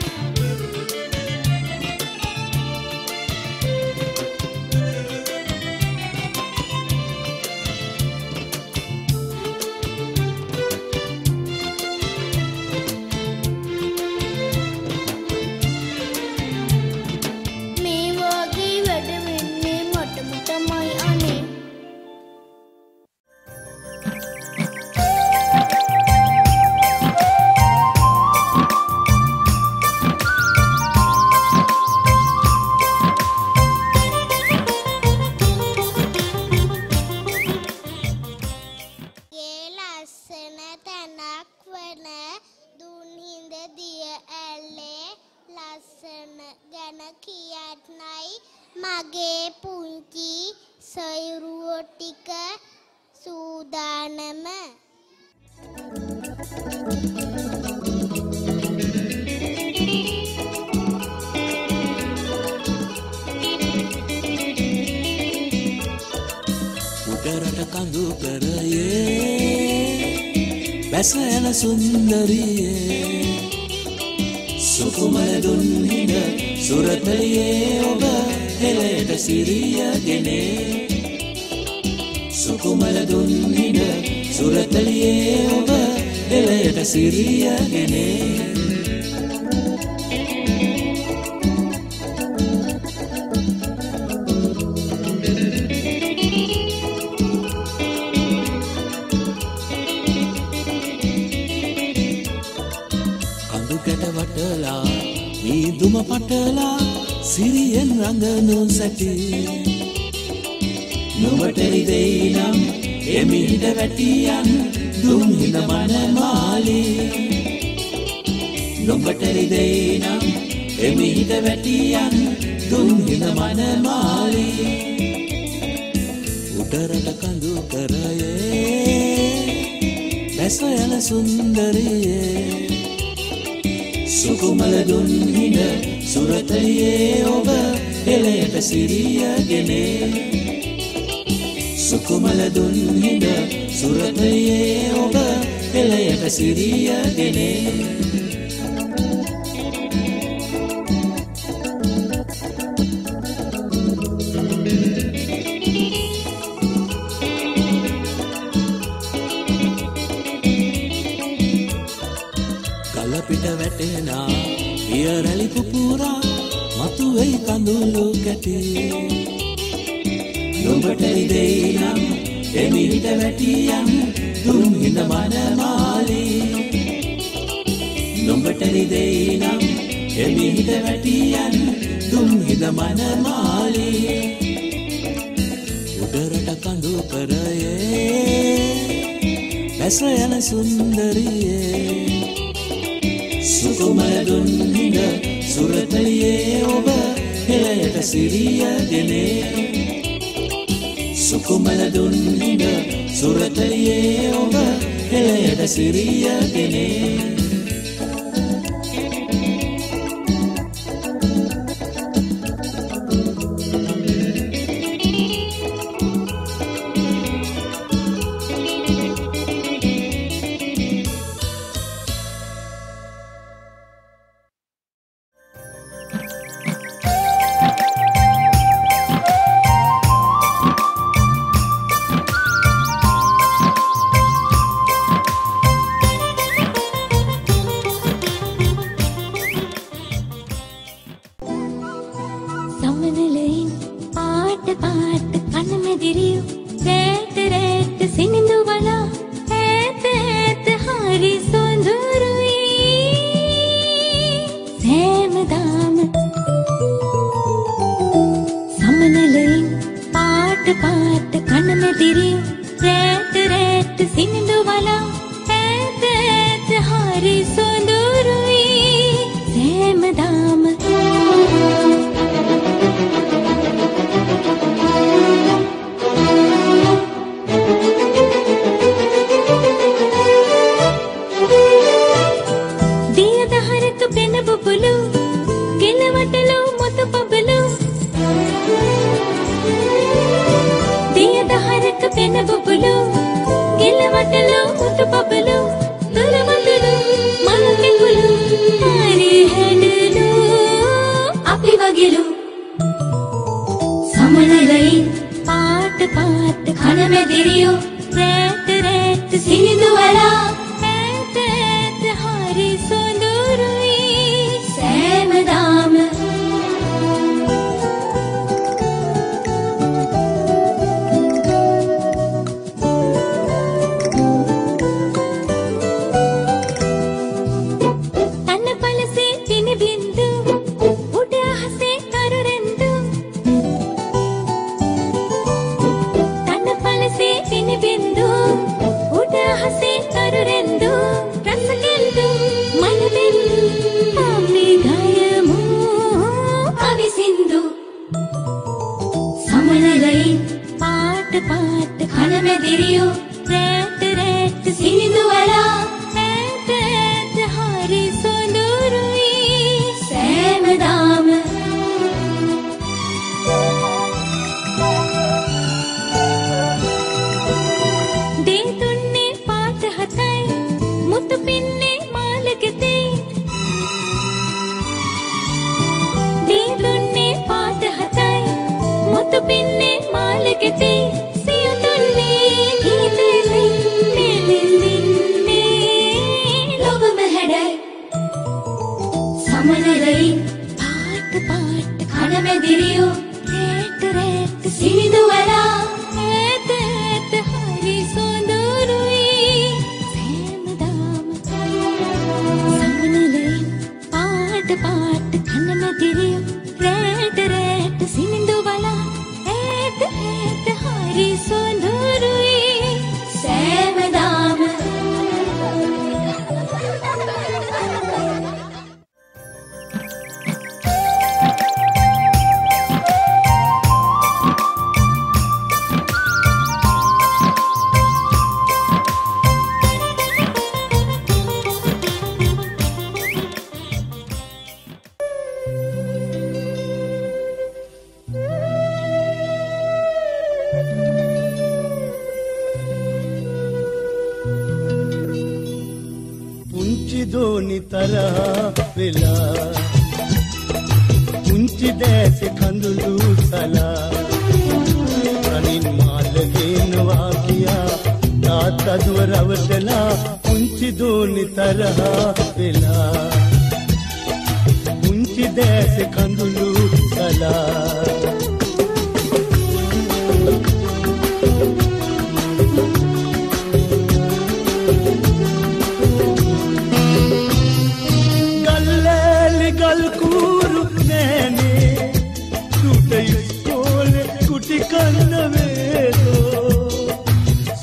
මේ වාගේ වැඩ වෙන්නේ මටම තමයි අනේ ගේ ලස්සන තැනක් වන දුන්හිඳ දිය ඇල්ලේ ලස්සන ගැන කියත්නයි මගේ පුංචි සොයුරුවෝ ටික සූදානම උඩරට කඳු කරයේ බැස යන සුන්දරියේ සුකුමල දුන්හිඳ සුරතලියේ ඔබ හෙළයට සිරියගෙනේ සුකුමල දුන්හිඳ සුරතලියේ ඔබ හෙළයට සිරියගෙනේ කඳු කැට වටලා වීදුම පටලා සිරියෙන් රඟනු සැටි නුඹට රිදෙයි නම් එමිහිට වැටියන් දුම්හිඳ මනමාලී නුඹට රිදෙයි නම් එමිහිට වැටියන් දුම්හිඳ මනමාලී උඩරට කඳු කරයේ බැස යන සුන්දරියේ සුකුමල දුන්හිඳ සුරතලියේ ඔබ හෙළයට සිරියගෙනේ සුකුමල දුන්හිඳ සුරතලියේ ඔබ හෙළයට සිරියගෙනේ කලපිට වැටෙනා පියරැලි පුපුරා මතුවෙයි කඳුළු කැටි නුඹට රිදෙයි නම් එමිහිට වැටියන් දුම්හිඳ මනමාලී නුඹට රිදෙයි නම් එමිහිට වැටියන් දුම්හිඳ මනමාලී උඩරට කඳු කරයේ බැස යන සුන්දරියේ සුකුමල දුන් හිඳ සුරතලියේ ඔබ හෙළයට සිරිය දෙනේ සුකුමල දුන් හිඳ සුරතලියේ ඔබ හෙළයට සිරිය දෙනේ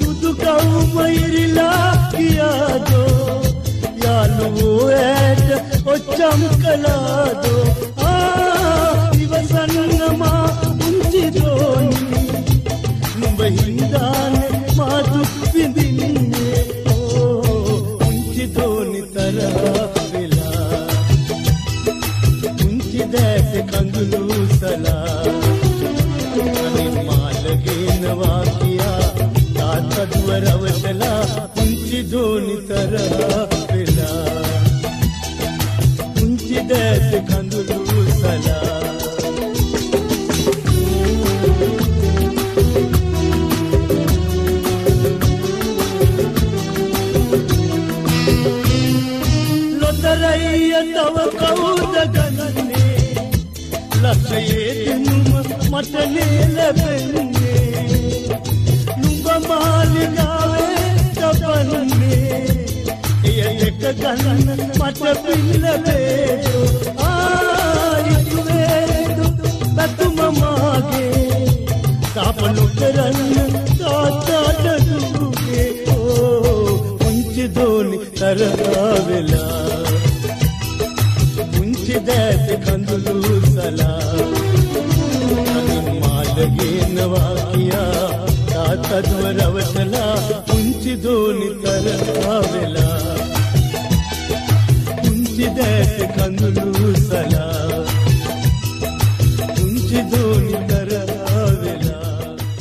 किया जो यालू ऐट ඔච්චම් කළාදෝ ඉවසන්නමා පුංචි දෝනි නුඹ හින්දානේ මා දුක් විඳින්නේ පුංචි දෝනි තරහා වෙලා පුංචි දැස කඳුළු සලා අනේ මාළගෙනවා කියා තාත්තා දුව රවටලා පුංචි දෝනි තරහා වෙලා පුංචි දැස කඳුළු සලා ලොතරැයිය තව කවුද ගන්නේ ලක්ෂයේ දෙනුම මටනේ ලැබෙන්නේ නුඹ මාලිගාවේ තබන්නේ එය එක ගන්න මට පින් ලැබේදෝ ආයිතුවේදු බතුම මාගේ තාපලු කරන්න තාත්තාට දුගේ පුංචි දෝනි තරහා වෙලා පුංචි දැස කඳුළු සලා අනේ මාළගෙනවා කියා තාත්තා දුව රවටලා පුංචි දෝනි තරහා වෙලා පුංචි දැස කඳුළු සලා පුංචි දෝනි තරහා වෙලා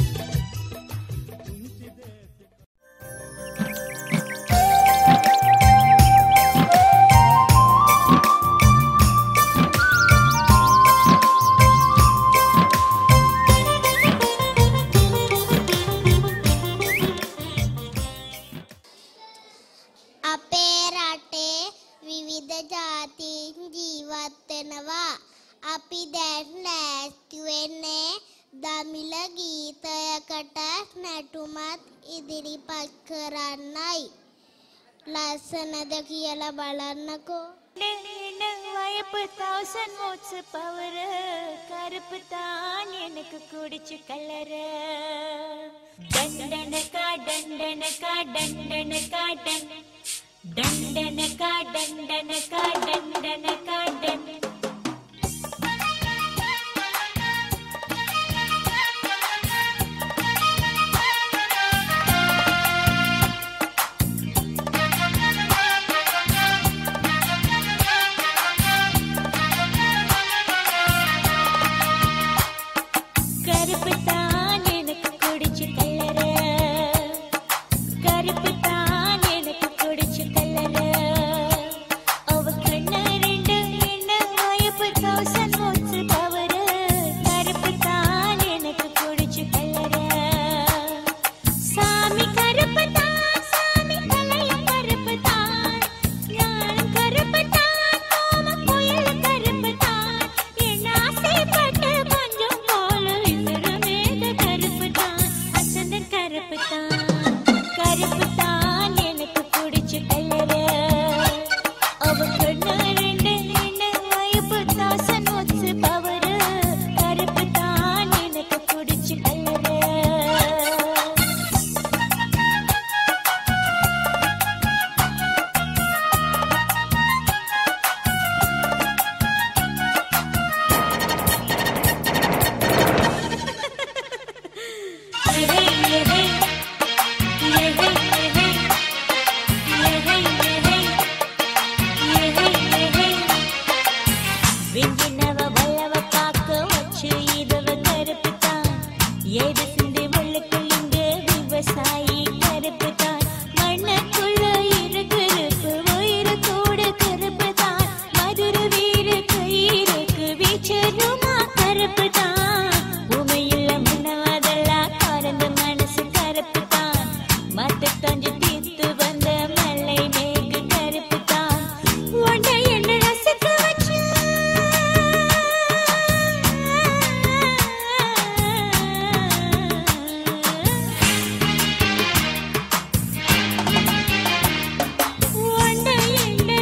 අපේ රටේ විවිධ ජාතීන් ජීවත් වෙනවා. අපි දැන් ලෑස්ති වෙන්නේ දමිළ ගීතයකට නැටුමත් ඉදිරිපත් කරන්නයි. ලස්සනද කියලා බලන්නකෝ. வயப்பு 1000 watts power கருப்பு தான் எனக்கு குடிச்சு கலர டண்டனக்கா டண்டனக்கா டண்டனக்கா டண்டனக்கா டண்டனக்கா டண்டனக்கா டன்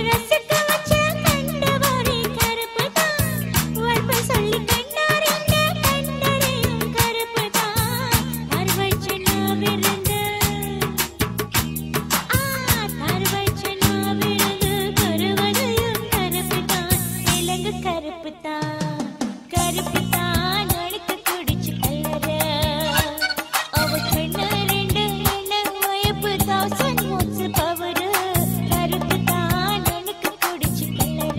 சொல்லி கண்டாரிங்க கருப்பு தான் எனக்கு குடிச்சு கல்லற அவ கண்ணு ரெண்டு என்ன வயப்பு 1000 watts power கருப்பு தான் எனக்கு குடிச்சு கல்லற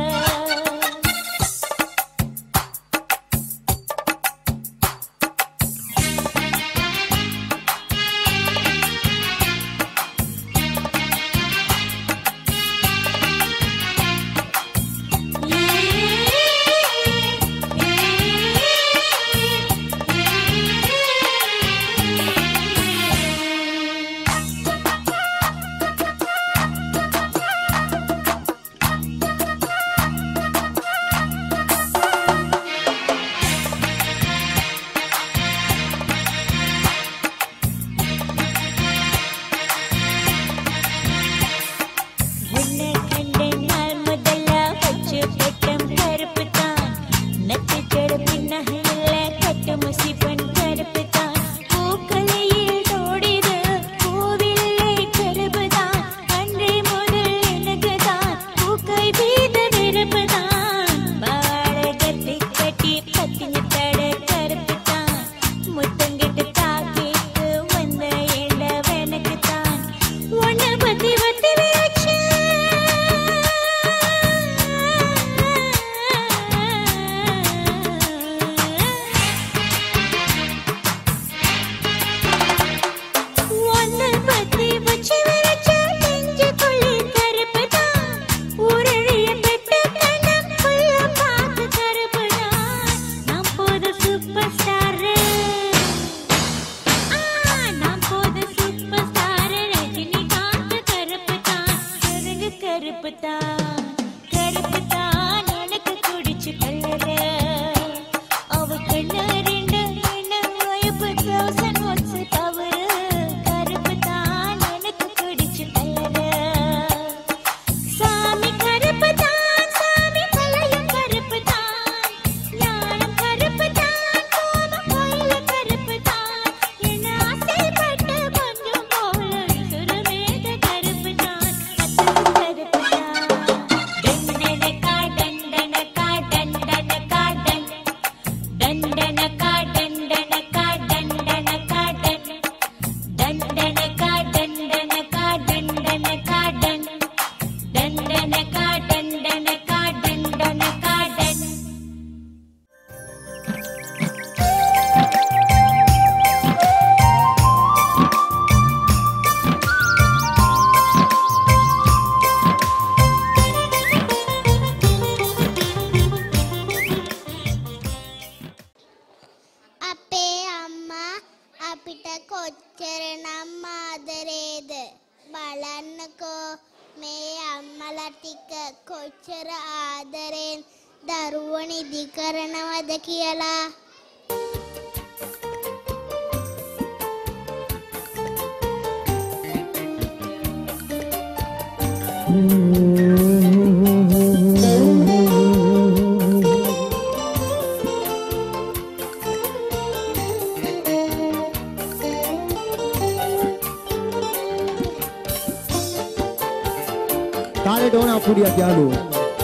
කාලේට ඕන අපුඩියක් යාළුවෝ.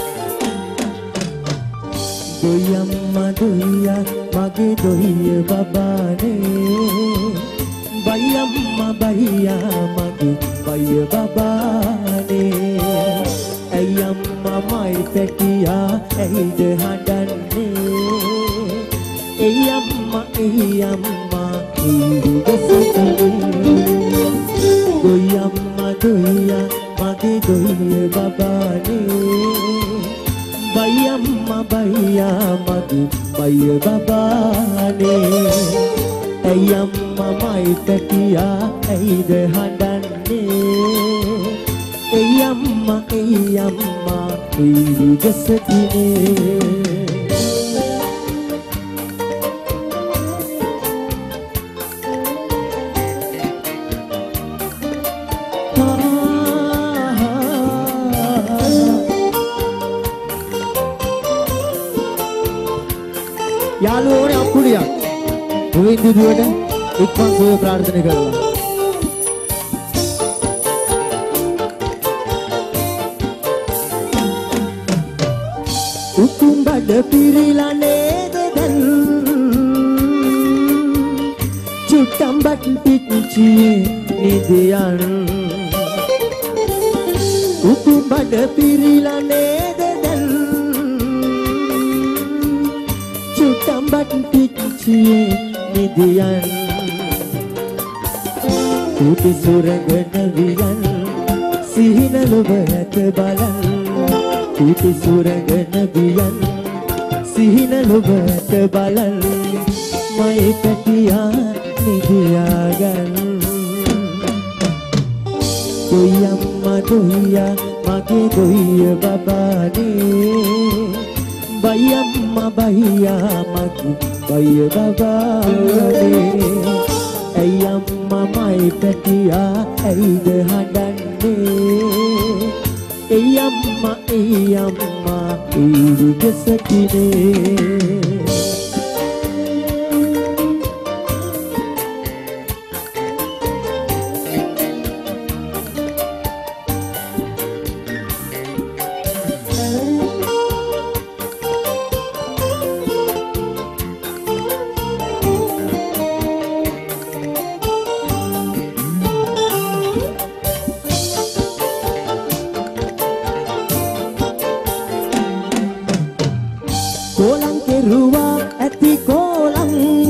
ගොයම්මා දොයියා මගේ දොයිය බබානේ. බයියම්මා බයියා මගේ බයිය බබානේ. ඇයම්මා මයි පැටියා ඇයිද හඬන්නේ. එයම්මා ගොයම්මා දොයියා මගේ දොයිය බබානේ. බයියම්මා බයියා මගේ බයිය බබානේ. ඇයම්මා මයි පැටියා ඇයිද හඬන්නේ. එයම්මා ඉරිගසතිනේ. යාළුවෝනේ අපුඩියක් ගෝවින්ද දුවට ඉක්මන් සුවය ප්‍රාර්ථනා කරලා උතුම් බඩ පිරිලා නේද දැන් චුට්ටම් බට් පිච්චියේ නිදියන් උතුම් බඩ පිරිලා නේද දැන් චුට්ටම් බට් පිච්චියේ නිදියන් කුටි සුරඟන වියන් සිහින ලොබ ඇත බලන් කුටි සුරඟන වියන් සිහින ලොබ ඇත බලන් මයි පැටියා නිදියාගන් කොයම්මා දොයියා මගේ ගොයිය බබානේ බයම්මා බයියා මගේ බයිය බබානේ ඇයම්මා මයි පැටියා ඇයිද හඬන්නේ එයම්මා එයම්මා ඉරිගසකිනේ kolang keruwa ඇති kolang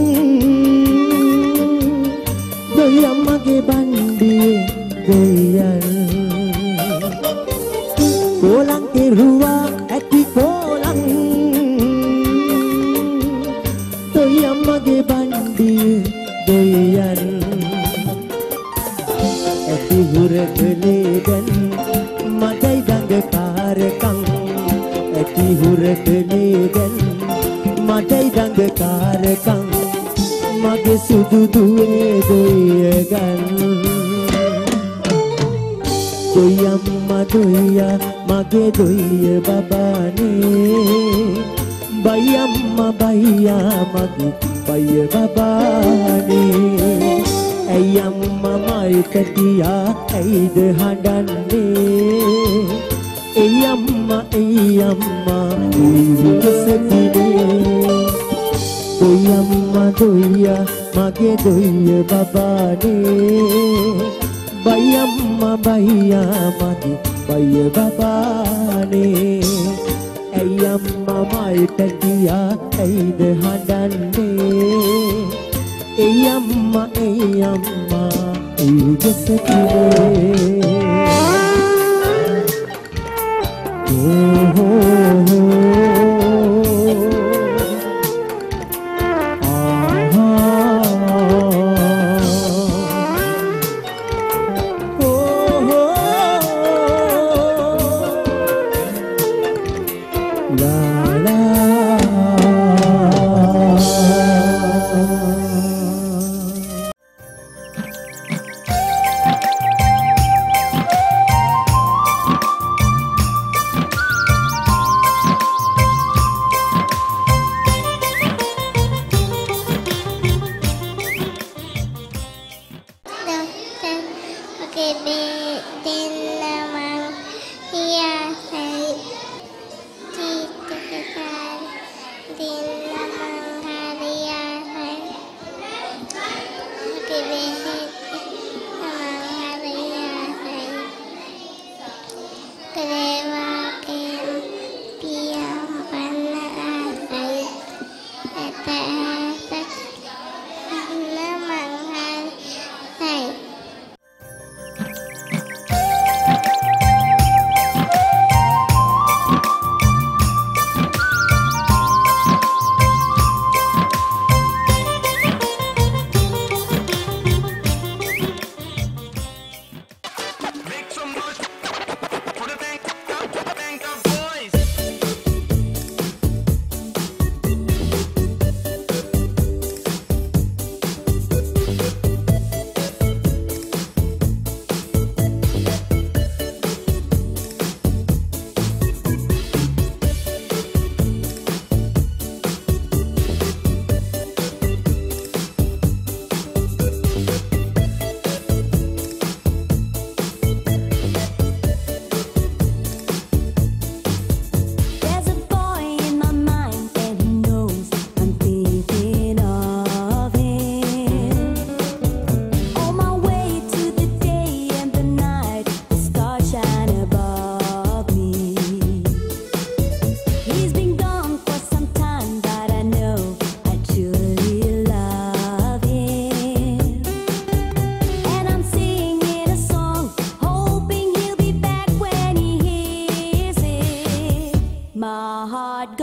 doyamage bandiye doyan kolang keruwa ඇති kolang doyamage bandiye doyan ඇති හුරකලේදන් මදයි දඟකාරකම් ඇති හුරකලේදන් මටයි දඟකාරකම් මගේ සුදු දුවේ දොයගන් දොයම්මා දොයියා මගේ දොයිය බබානේ බයම්මා බයියා මගේ බයිය බබානේ ඇයම්මා මයි පැටියා ඇයිද හඬන්නේ එයම්මා එයම්මා ඉරිගසකිනේ කොයම්මා දොයියා මගේ දොයිය බබානේ බයම්මා බයියා මගේ බයිය බබානේ ඇයම්මා මයි පැටියා ඇයිද හඬන්නේ එයම්මා එයම්මා ඉරිගසකිනේ Kebetulan ia saya tidak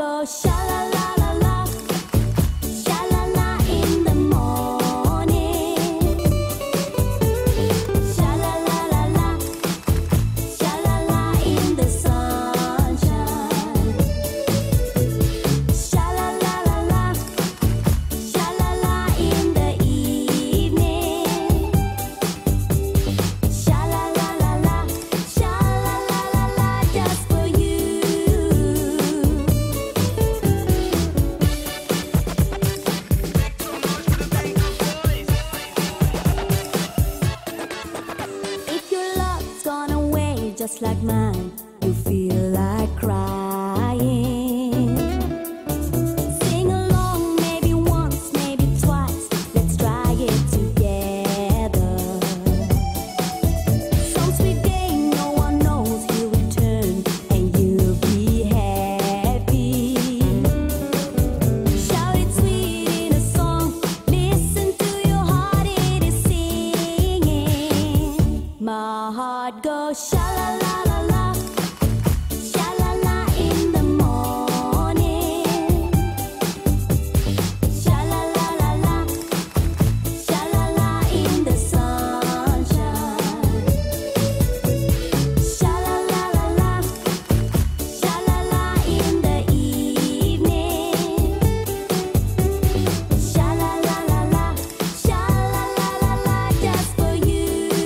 go sha la la la la, sha la la in the morning, sha la la la la, sha la la in the sunshine, sha la la la la, sha la la in the evening, sha la la la la, sha la la la la, just for you. If your love's gone away just like mine, you feel like crying. Sing along, maybe once, maybe twice. Let's try it together. Some sweet day, no one knows he'll return, and you'll be happy. Shout it sweet in a song. Listen to your heart, it is singing. My heart goes sha la la la la, sha la la in the morning, sha la la la la, sha la la in the sunshine, sha la la la la, sha la la in the evening, sha la la la la, sha la la la la, just for you.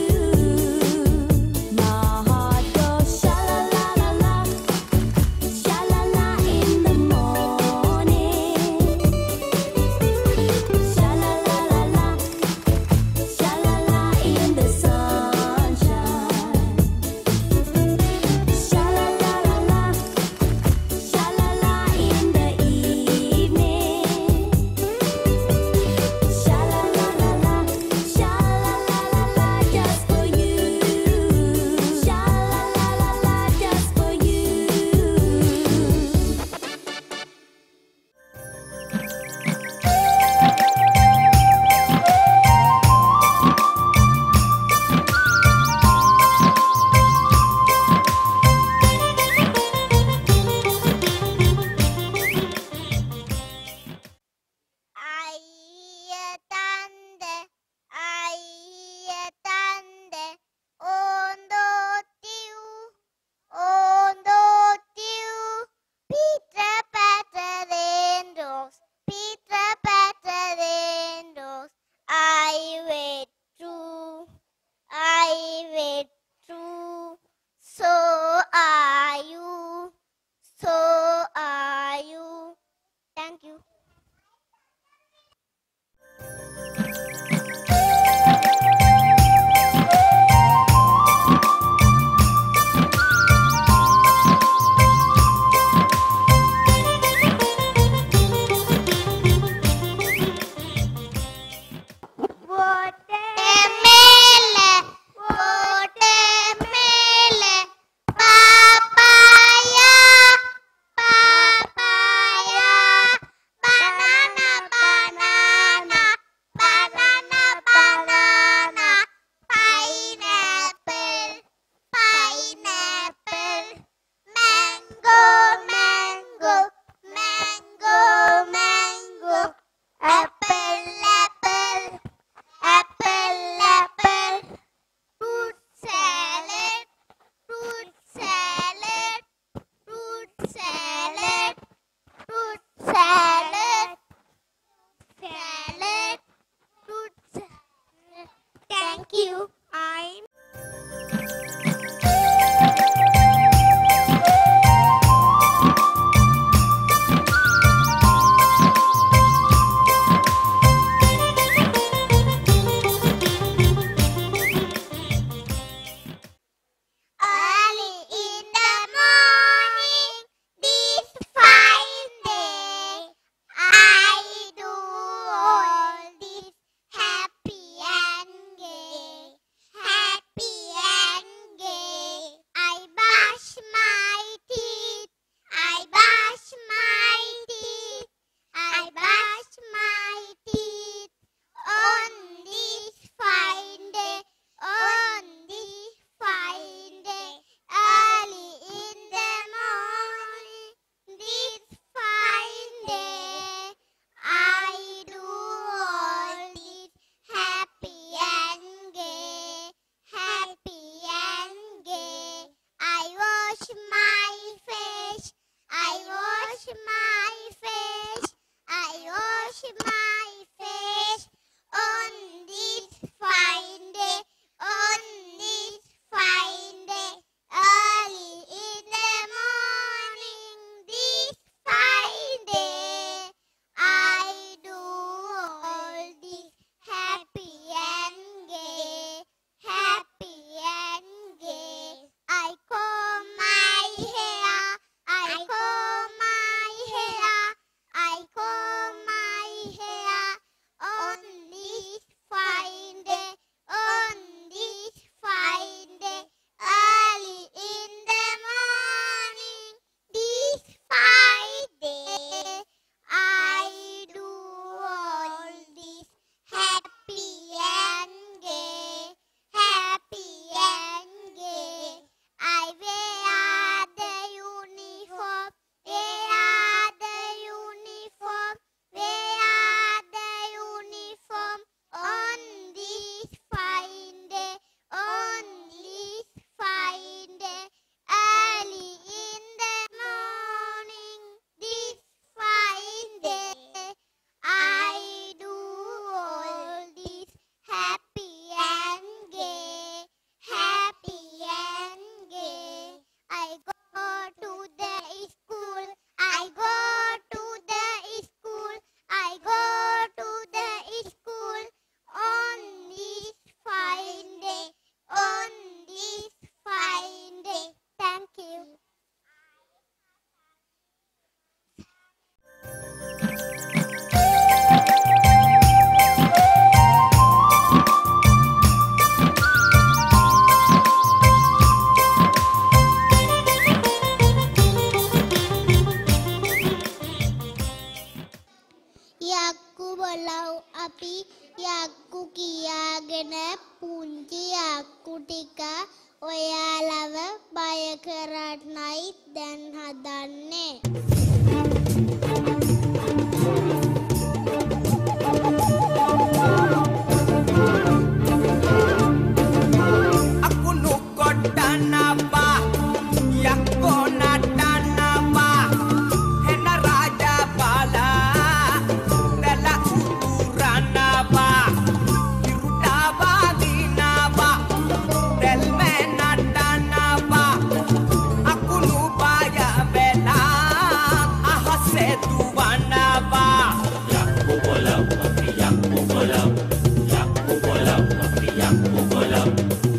My heart goes sha la la la la, sha la la in the morning, sha la la la la, sha la la in the sunshine, sha la la la la, sha la la in the evening, sha la la la la, sha la la la la, just for you. Sha la la la la, just for you. I hear thunder, I hear thunder, on the dew, Peter Patter raindrops, Peter Patter raindrops, I wait through, so are you, so are you. Thank you. Watermelon, papaya, papaya, banana, banana, banana, banana, pineapple, pineapple, mango, mango, mango, mango, apple, apple, apple, apple, fruit salad, fruit salad, fruit salad, fruit salad, salad, fruit salad. Thank you. I'm early in the morning, this fine day. I do all this happy and gay. wash my face. I wash my face on this fine day. On this fine day. Early in the morning. This fine day. I do all this happy and gay. Happy and gay. I comb my hair. I comb my hair. I comb my hair on this fine day. On this fine day. Early in the morning. This fine day. I do all this happy and gay. Happy and gay. I wear the uniform. Wear the uniform. Wear the uniform on this fine day. On this fine day. Early in the morning. This fine day. I do all this happy and gay. Happy and gay. I go to the school. I go to the school. I go to the school on this fine day. On this fine day. Thank you. යක්කු බොලව් අපි යක්කු කියාගෙන පුංචි යක්කු ටික ඔයාලව බය කරන්නයි දැන් හදන්නේ. Aku nukodanapa, yakko nadanapa, hena raja bala, nela uturanapa, irutaba dinapa, delme nadanapa, aku nubaya bela, ahase tuwanapa. Yakko bolau, yakko bolau, yakko bolau, yakko bolau.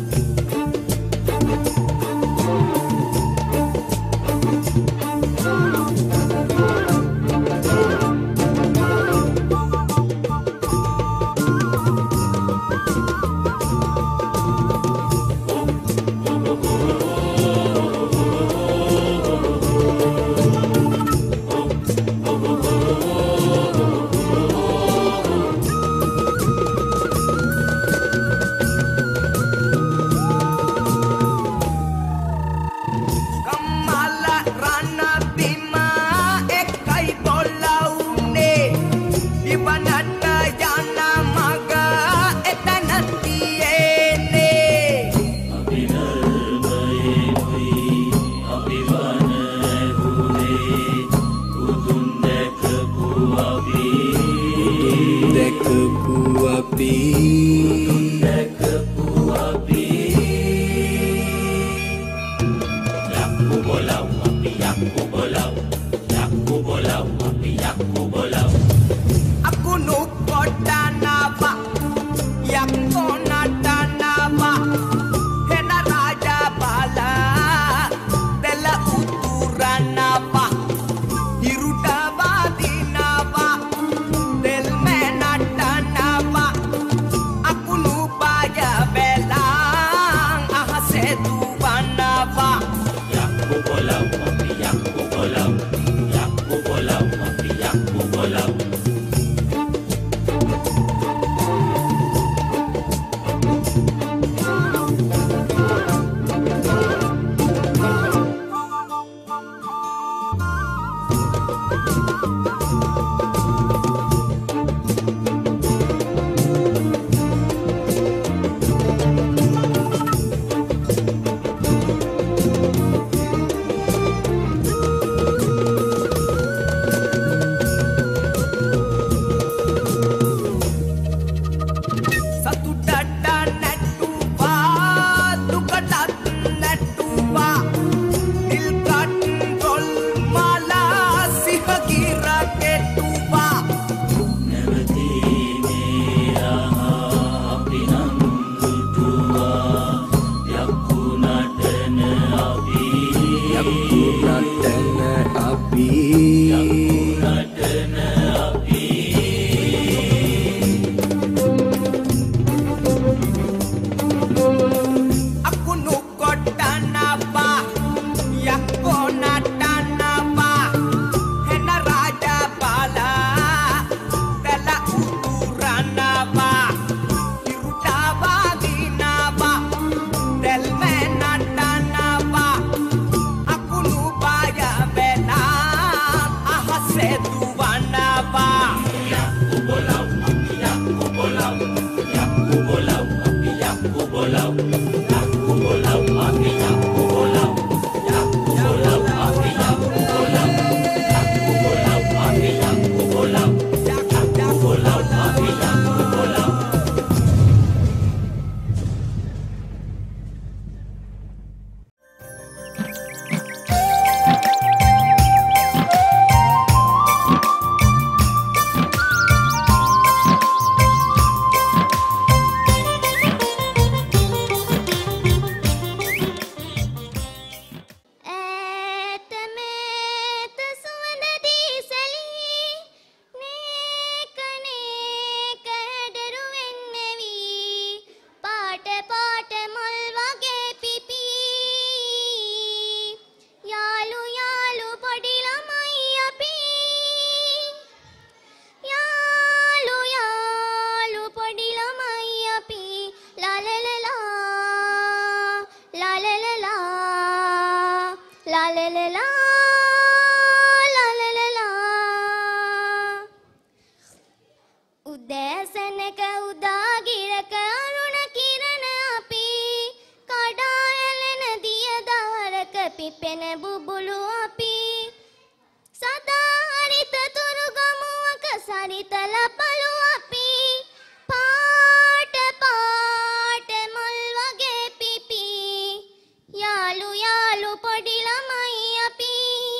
Kamala rana bima ekai bolaune ibanata jana maga etanati ene abinal mai abivana hune udun dekapu api yakku bolau api yakku bolau api yakku bolau aku nukodanapa yakko nadanapa hena raja bala dela uturanapa irutaba dinapa delme nadanapa aku nubaya belang ahase tuwanapa. Yakku bolau api yakku bolau api yakku setu wanava yakku bolau api yakku bolau yakku bolau api yakku bolau yakku bolau api yakku bolau yakku bolau api yakku bolau yakku bolau api yakku bolau yakku bolau api yakku bolau. උදෑසනක උදාගිරක අරුණ කිරණ අපි කඩා එළෙන දිය දවරක පිපෙන බුබුලු අපි සදා හරිත තුරු ගමුවක සරිත ලපලු අපි පාට පාට මුල් වගේ පිපි යාළු යාළු පොඩි ළමයි අපි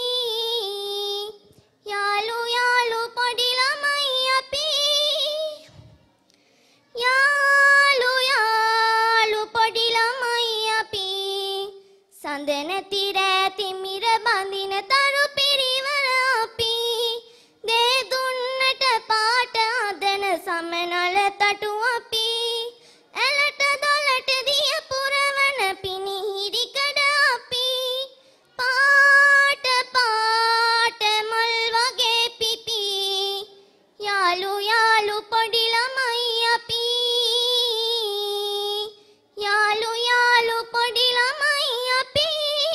යාළු යාළු පොඩි ළමයි අපි යාළු යාළු පොඩි ළමයි අපි සඳ නැති රෑ තිමිර බඳින තරු පිරිවර අපි දේ දුන්නට පාට හදන සමනල තටු අපි ඇලට දොලට දිය පුරවන පිනිහිරි කඩ අපි පාට පාට මුල් වගේ පිපි යාළු යාළු පොඩි ළමයි අපි යාළු යාළු පොඩි ළමයි අපි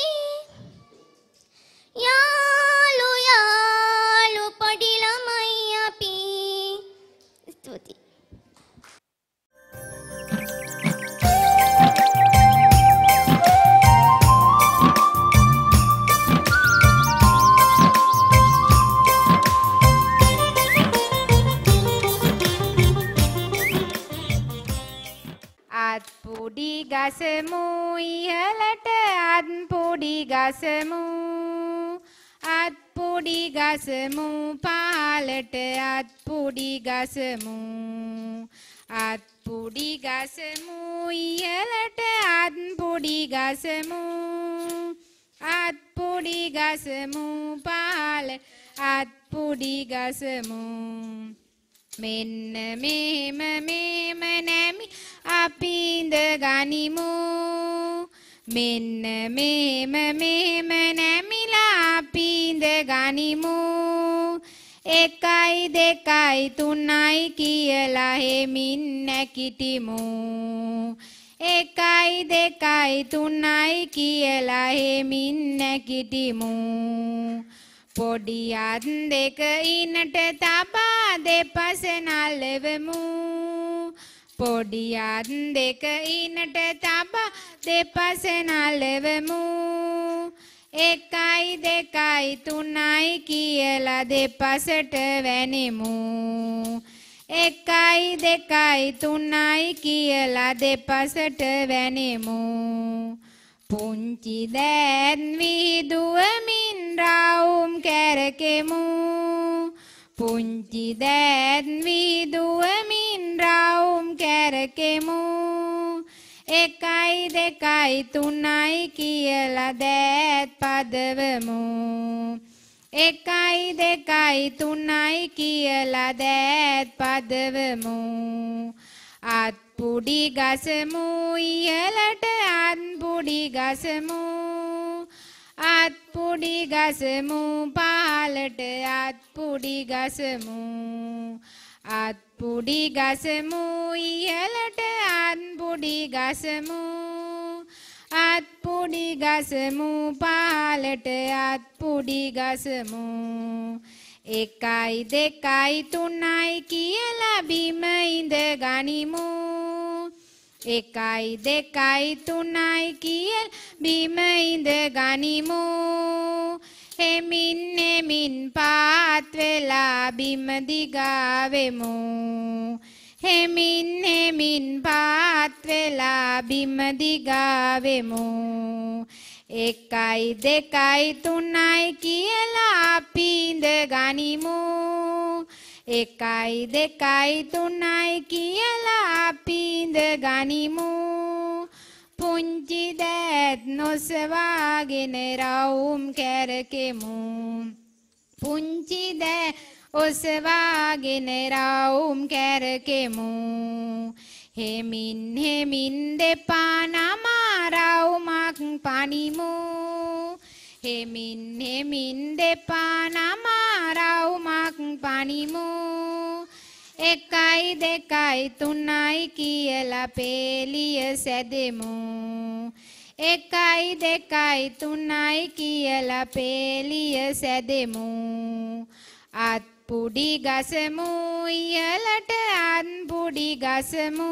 යාළු යාළු පොඩි ළමයි අපි ස්තුතියි. අත් පුඩි ගසමු ඉහළට අත් පුඩි ගසමු අත් පුඩි ගසමු පහළට අත් පුඩි ගසමු අත් පුඩි ගසමු ඉහළට අත් පුඩි ගසමු අත් පුඩි ගසමු පහළ අත් පුඩි ගසමු මෙන්න මෙහෙම මෙහෙම නැමි අපි ඉඳ ගනිමු මෙන්න මෙහෙම මෙහෙම නැමිලා අපි ඉඳ ගනිමු 1 2 3යි කියලා හෙමින් නැගිටිමු 1 2 3යි කියලා හෙමින් නැගිටිමු පොඩි අත් දෙක ඉනට තබා දෙපස නලවමු පොඩි අත් දෙක ඉනට තබා දෙපස නලවමු 1 2 3යි කියලා දෙපසට වැනෙමු 1 2 3යි කියලා දෙපසට වැනෙමු පුංචි දෑත් විහිදුවමින් රවුම් කැරකෙමු පුංචි දෑත් විහිදුවමින් රවුම් කැරකෙමු 1 2 3යි කියලා දෑත් පදවමු 1 2 3යි කියලා දෑත් පදවමු අත් පුඩි ගසමු ඉහළට අත් පුඩි ගසමු අත් පුඩි ගසමු පහළට අත් පුඩි ගසමු අත් පුඩි ගසමු ඉහළට අත් පුඩි ගසමු අත් පුඩි ගසමු පහළට අත් පුඩි ගසමු එකයි දෙකයි තුනයි කියලා බිම ඉඳ ගනිමු. එකයි දෙකයි තුනයි කියලා බිම ඉඳ ගනිමු. හෙමින් හෙමින් පාත් වෙලා බිම දිගාවෙමු. හෙමින් හෙමින් පාත් වෙලා බිම දිගාවෙමු. එකයි දෙකයි තුනයි කියලා අපි ඉඳ ගනිමු. එකයි දෙකයි තුනයි කියලා අපි ඉඳ ගනිමු. පුංචි දෑත් නොසවාගෙන රවුම් කැරකෙමු. පුංචි දෑත් ඔසවාගෙන රවුම් කැරකෙමු. හෙමින් හෙමින් දෙපා නමා රවුමක් පනිමු. හෙමින් හෙමින් දෙපා නමා රවුමක් පනිමු. එකයි දෙකයි තුනයි කියලා පේලිය සැදෙමු. එකයි දෙකයි තුනයි කියලා පේලිය සැදෙමු. අත් පුඩි ගසමු ඉහළට අත් පුඩි ගසමු.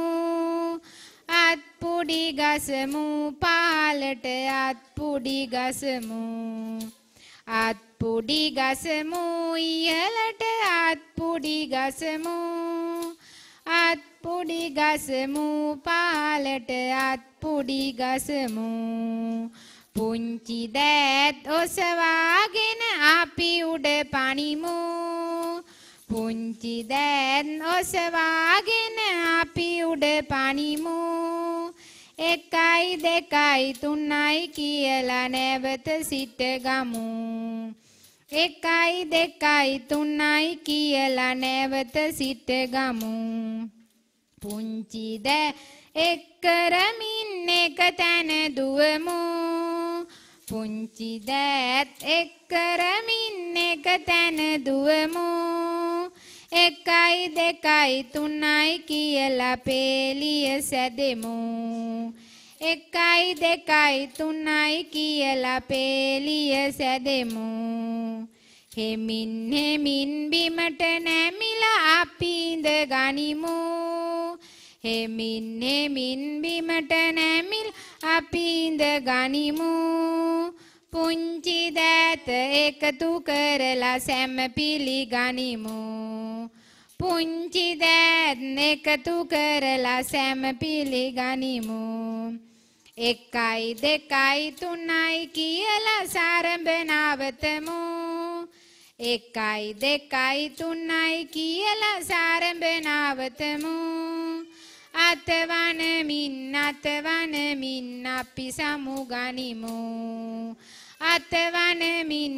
අත් පුඩි ගසමු පහළට අත් පුඩි ගසමු. අත් පුඩි ගසමු ඉහළට අත් පුඩි ගසමු. අත් පුඩි ගසමු පහළට අත් පුඩි ගසමු. පුංචි දෑත් ඔසවාගෙන අපි උඩ පනිමු. පුංචි දෑත් ඔසවාගෙන අපි උඩ පනිමු. එකයි දෙකයි තුනයි කියලා නැවත සිට ගමු. එකයි දෙකයි තුනයි කියලා නැවත සිට ගමු. පුංචි දෑත් එක් කරමින් එක තැන දුවමු. පුංචි දෑත් එක් කරමින් එක තැන දුවමු. එකයි දෙකයි තුනයි කියලා පේලිය සැදෙමු. එකයි දෙකයි තුනයි කියලා පේලිය සැදෙමු. හෙමින් හෙමින් බිමට නැමිලා අපි ඉඳ ගනිමු. හෙමින් හෙමින් බිමට නැමිල් අපි ඉඳ ගනිමු. පුංචි දෑත එකතු කරලා සැම පිළිගනිමු. පුංචි දෑත් එකතු කරලා සැම පිළිගනිමු. එකයි දෙකයි තුනයි කියලා සාරඹ නවතමු. එකයි දෙකයි තුනයි කියලා සාරඹ නවතමු. අතවනමින් අපි සමුගනිමු. අතවනමින්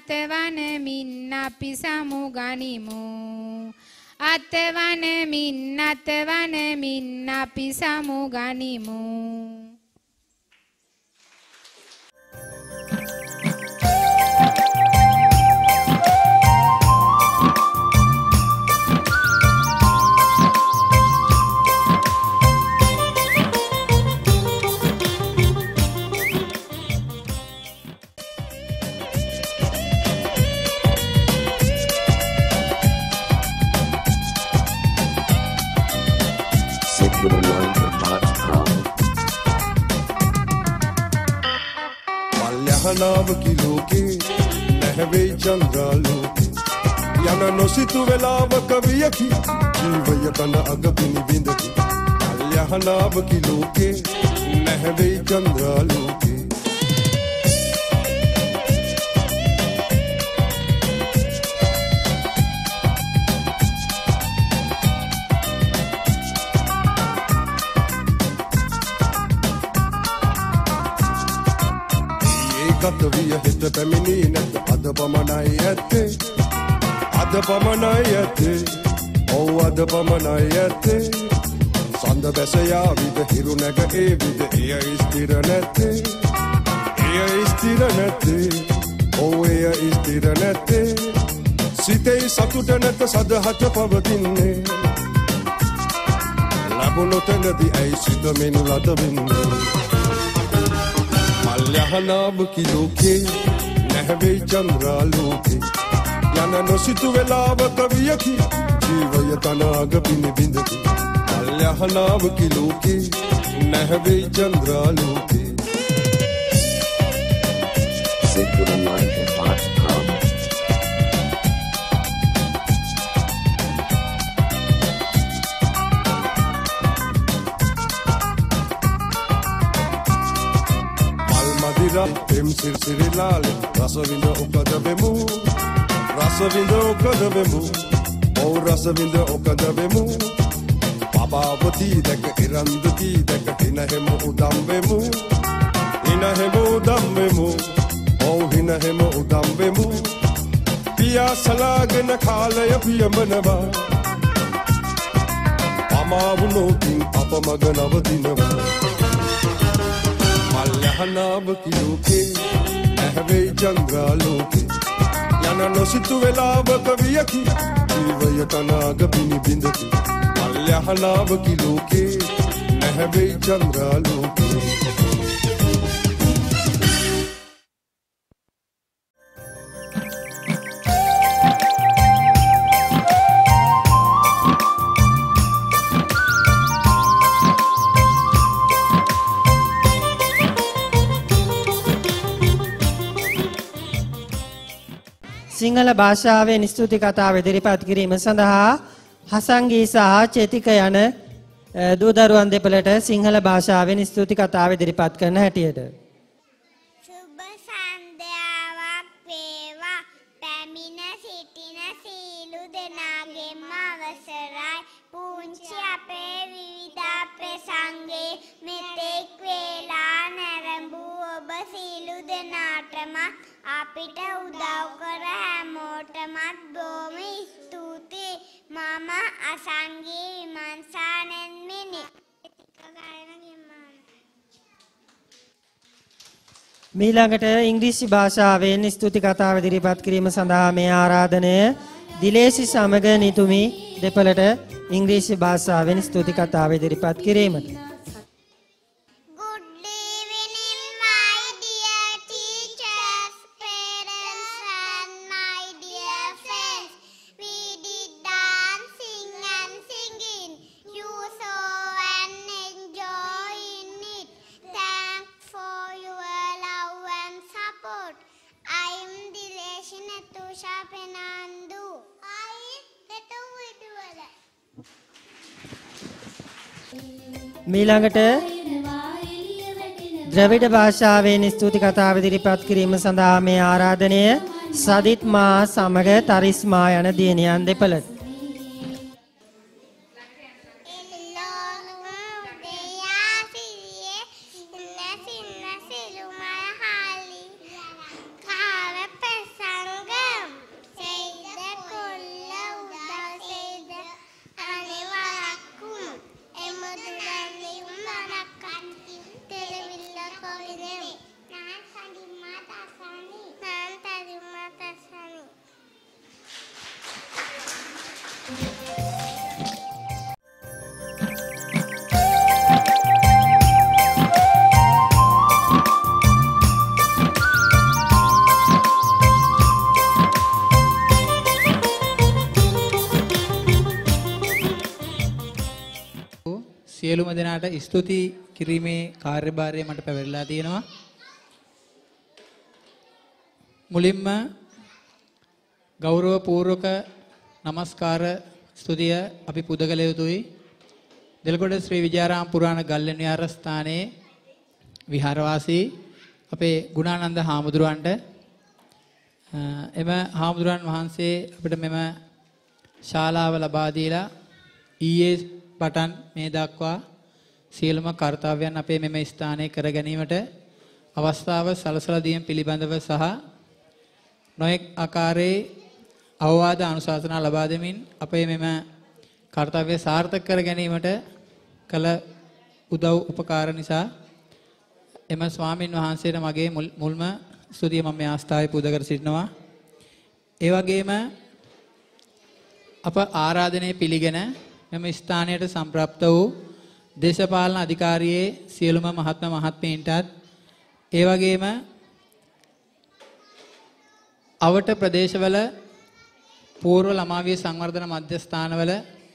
අපි සමුගනිමු. අතවනමින් අපි සමුගනිමු. මල්යහනාව කිලෝකේ නැහැවෙයි චන්ද්‍රාලෝකේ යන නොසිතු වෙලාව කවියකි ජීවය කන අග පිනිබිඳකි. මල්යහනාව කිලෝකේ නැහැවෙයි චන්ද්‍රාලෝකේ කතවිය හිත පැමිණී නැත අද පමණයි ඇත්තේ. අද පමණයි ඇත්තේ. ඔව් අද පමණයි ඇත්තේ. සඳ බැස යාවිද හිරු නැග ඒ විද එය ස්ථිර නැත්තේ. එය ස්ථිර නැත්තේ. ඔව් එය ස්ථිර නැත්තේ. සිතේ සතුට නැත සදහට පවතින්නේ. ලැබුණු තැනදී ඇයි සිත මෙන් ලද වෙන්නේ. මල්යහනාව කිලෝකේ නැහැවෙයි චන්ද්‍රාලෝකේ යන නොසිතු වෙලාවක වියකි ජීවය තනාග පිනිබිඳකි මල්යහනාවකි ලෝකේ නැහැවෙයි චන්ද්‍රාලෝකේ Secularlife.com Em sirsirilale rasavinda okada vemu rasavinda okada vemu oh rasavinda okada vemu babavati dek irandati dek hinahemu udam vemu oh hinahemu udam vemu piya salagena khalaya piyamanava amavunotin apamaganavadinava මල්යහනාවකි ලෝකේ නැහැවෙයි චන්ද්‍රාලෝකේ යන නොසිතු වෙලාවක වියකි ජීවය තනාග පිනිබිඳකි මල්යහනාවකි ලෝකේ නැහැවෙයි චන්ද්‍රාලෝකේ සිංහල භාෂාවෙන් ස්තුති කතාව ඉදිරිපත් කිරීම සඳහා හසංගී සහ චේතික යන දූ දරුවන් දෙපළට සිංහල භාෂාවෙන් ස්තුති කතාව ඉදිරිපත් කරන හැටියට සුබ සන්ධ්‍යාවක් වේවා පැමිණ සිටින සීලු දෙනාගේම අවසරයි පුංචි අපේ විවිධ ප්‍රසංගේ මෙතෙක් වේලා නැරඹූ ඔබ සීලු දෙනාටම අපිට උදව් කර හැමෝටමත් බොහොම ස්තුතියි මම අසංගී විමර්ශනෙන් මිනි මීළඟට ඉංග්‍රීසි භාෂාවෙන් ස්තුති කතාව ඉදිරිපත් කිරීම සඳහා මේ ආරාධනය දිලේසි සමග නිතුමි දෙපළට ඉංග්‍රීසි භාෂාවෙන් ස්තුති කතාව ඉදිරිපත් කිරීමට මීළඟට ද්‍රවිඩ භාෂාවෙන් ස්තුති කතාව ඉදිරිපත් කිරීම සඳහා මේ ආරාධනය සදිත් මා සමග තරිස්මා යන දියණියන් දෙපළට සියලුම දෙනාට ස්තුති කිරීමේ කාර්යභාරය මට පැවරලා තියෙනවා. මුලින්ම ගෞරවපූර්වක නමස්කාර ස්තුතිය අපි පුද කළ යුතුයි. දෙල්ගොඩ ශ්‍රී විජයාරාම පුරාණ ගල්ලෙන් විහාරස්ථානයේ විහාරවාසී අපේ ගුණානන්ද හාමුදුරුවන්ට එම හාමුදුරුවන් වහන්සේ අපිට මෙම ශාලාව ලබා දීලා ඊයේ පටන් මේ දක්වා සියලුම කාර්යයන් අපේ මෙම ස්ථානයේ කර ගැනීමට අවස්ථාව සලසලා දීම පිළිබඳව සහ නොඑක් ආකාරයේ අවවාද අනුශාසනා ලබා දෙමින් අපේ මෙම කාර්යය සාර්ථක කර ගැනීමට කළ උදව් උපකාර නිසා එම ස්වාමින් වහන්සේට මගේ මුල්ම ස්තුතිය මම මේ ආස්ථාවේ පුද කර සිටිනවා. ඒ වගේම අප ආරාධනය පිළිගෙන මෙම ස්ථානයට සම්ප්‍රාප්ත වූ දේශපාලන අධිකාරියේ සියලුම මහත්ම මහත්මීන්ටත් ඒ වගේම අවට ප්‍රදේශවල පූර්ව ළමාවිය සංවර්ධන මධ්‍යස්ථානවල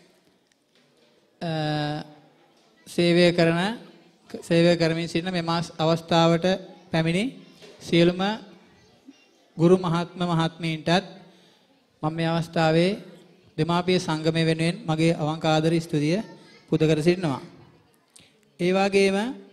සේවය කරමින් සිටින මෙම අවස්ථාවට පැමිණි සියලුම ගුරු මහත්මීන්ටත් මම මේ අවස්ථාවේ දෙමාපිය සංගමය වෙනුවෙන් මගේ අවංක ආදර ස්තුතිය පුද කර සිටිනවා. ඒ වගේම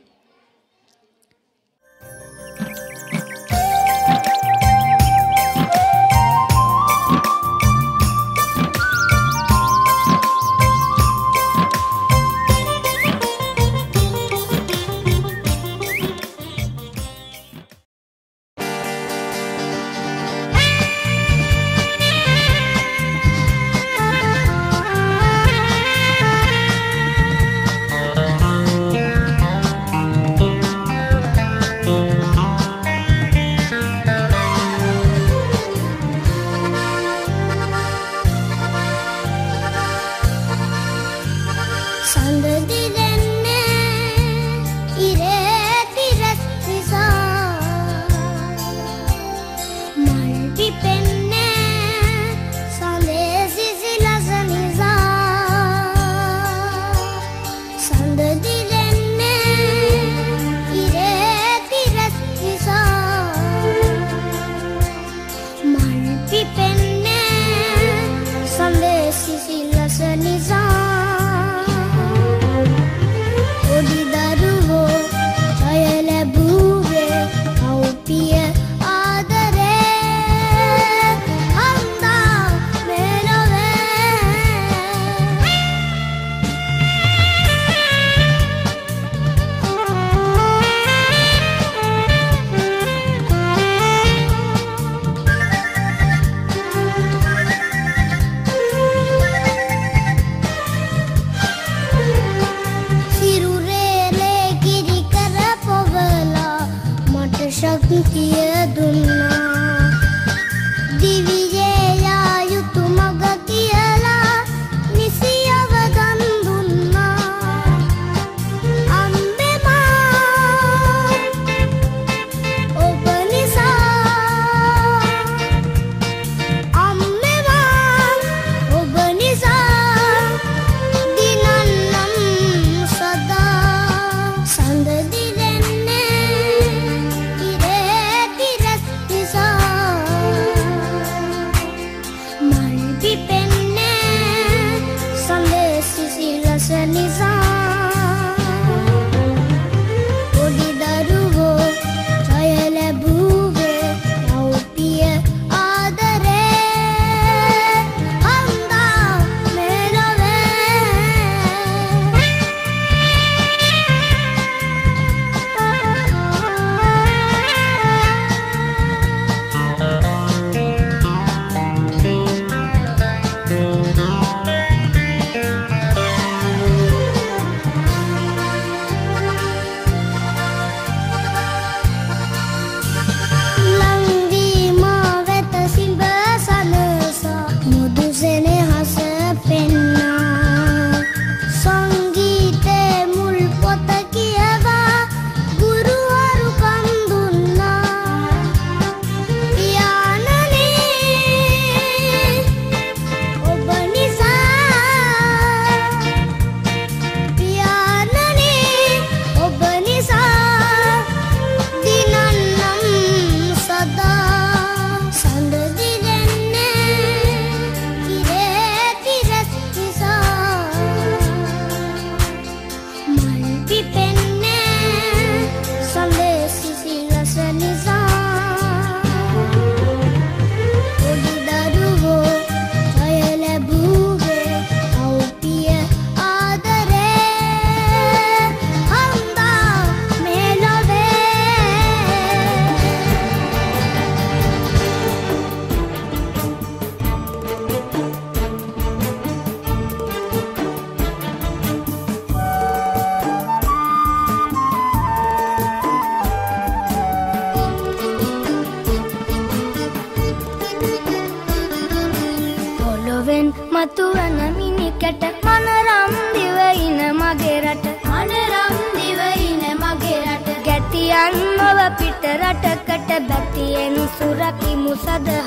මතුවන මිනිකට මනරම් දිවයින මගේ රට මනරම් දිවයින මගේ රට ගැටියන් නොව පිට රටකට බැතියෙන් සුරකිමු සදහට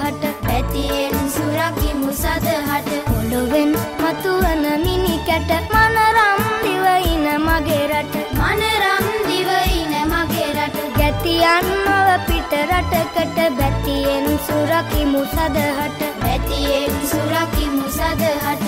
පැතියෙන් සුරකිමු සදහට පොළොවෙන් මතුවන මිනි කැට මනරම් දිවයින මගේ රට මනරම් දිවයින මගේ රට ගැතියන් මව පිට රටකට බැතියෙන් සුරකිමු සදහට බැතියෙන් සුරකිමු සදහට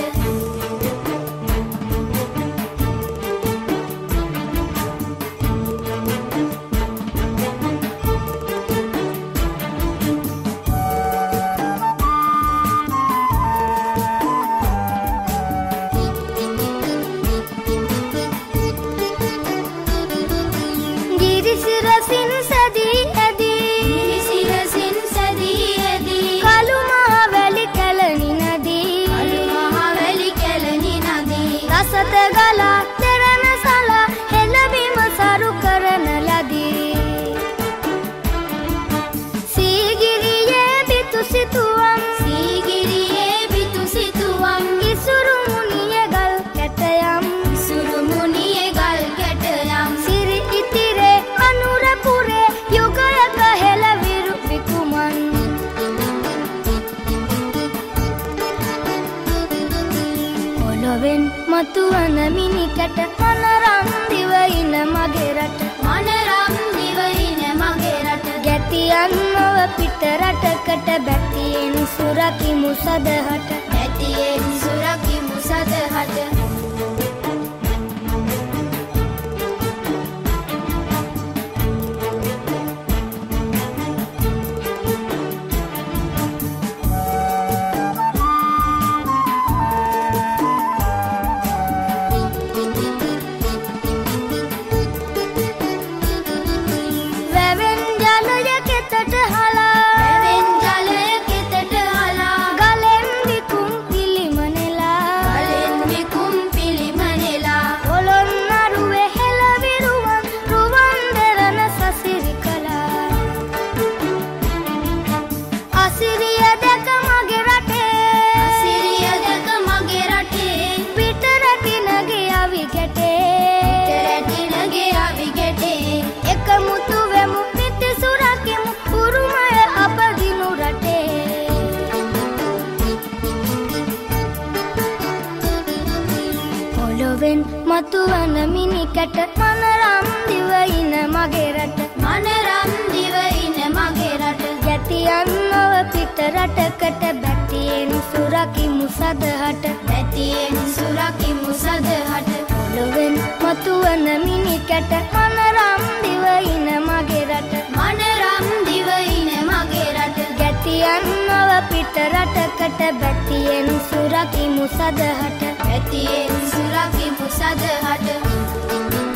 මතුවන මිනි කැට මනරම් දිවයින මගේ රට මනරම් දිවයින මගේ රට ගැතියන් නොව පිට රටකට බැතියෙන් සුරකිමු සදහට බැතියෙන් සුරකිමු සදහට මතුවන මිනි කැට මනරම් දිවයින මගේ රට මනරම් දිවයින මගේ රට ගැතියන් නොව පිට රටකට බැතියෙන් සුරකිමු සදහට බැතියෙන් සුරකිමු සදහට පොළොවෙන් මතුවන මිනි කැට මනරම් දිවයින මගේ රට මනරම් දිවයින මගේ රට ගැතියන් නොව පිට රටකට බැතියෙන් සුරකිමු සදහට බැතියෙන් සුරකිමු සදහට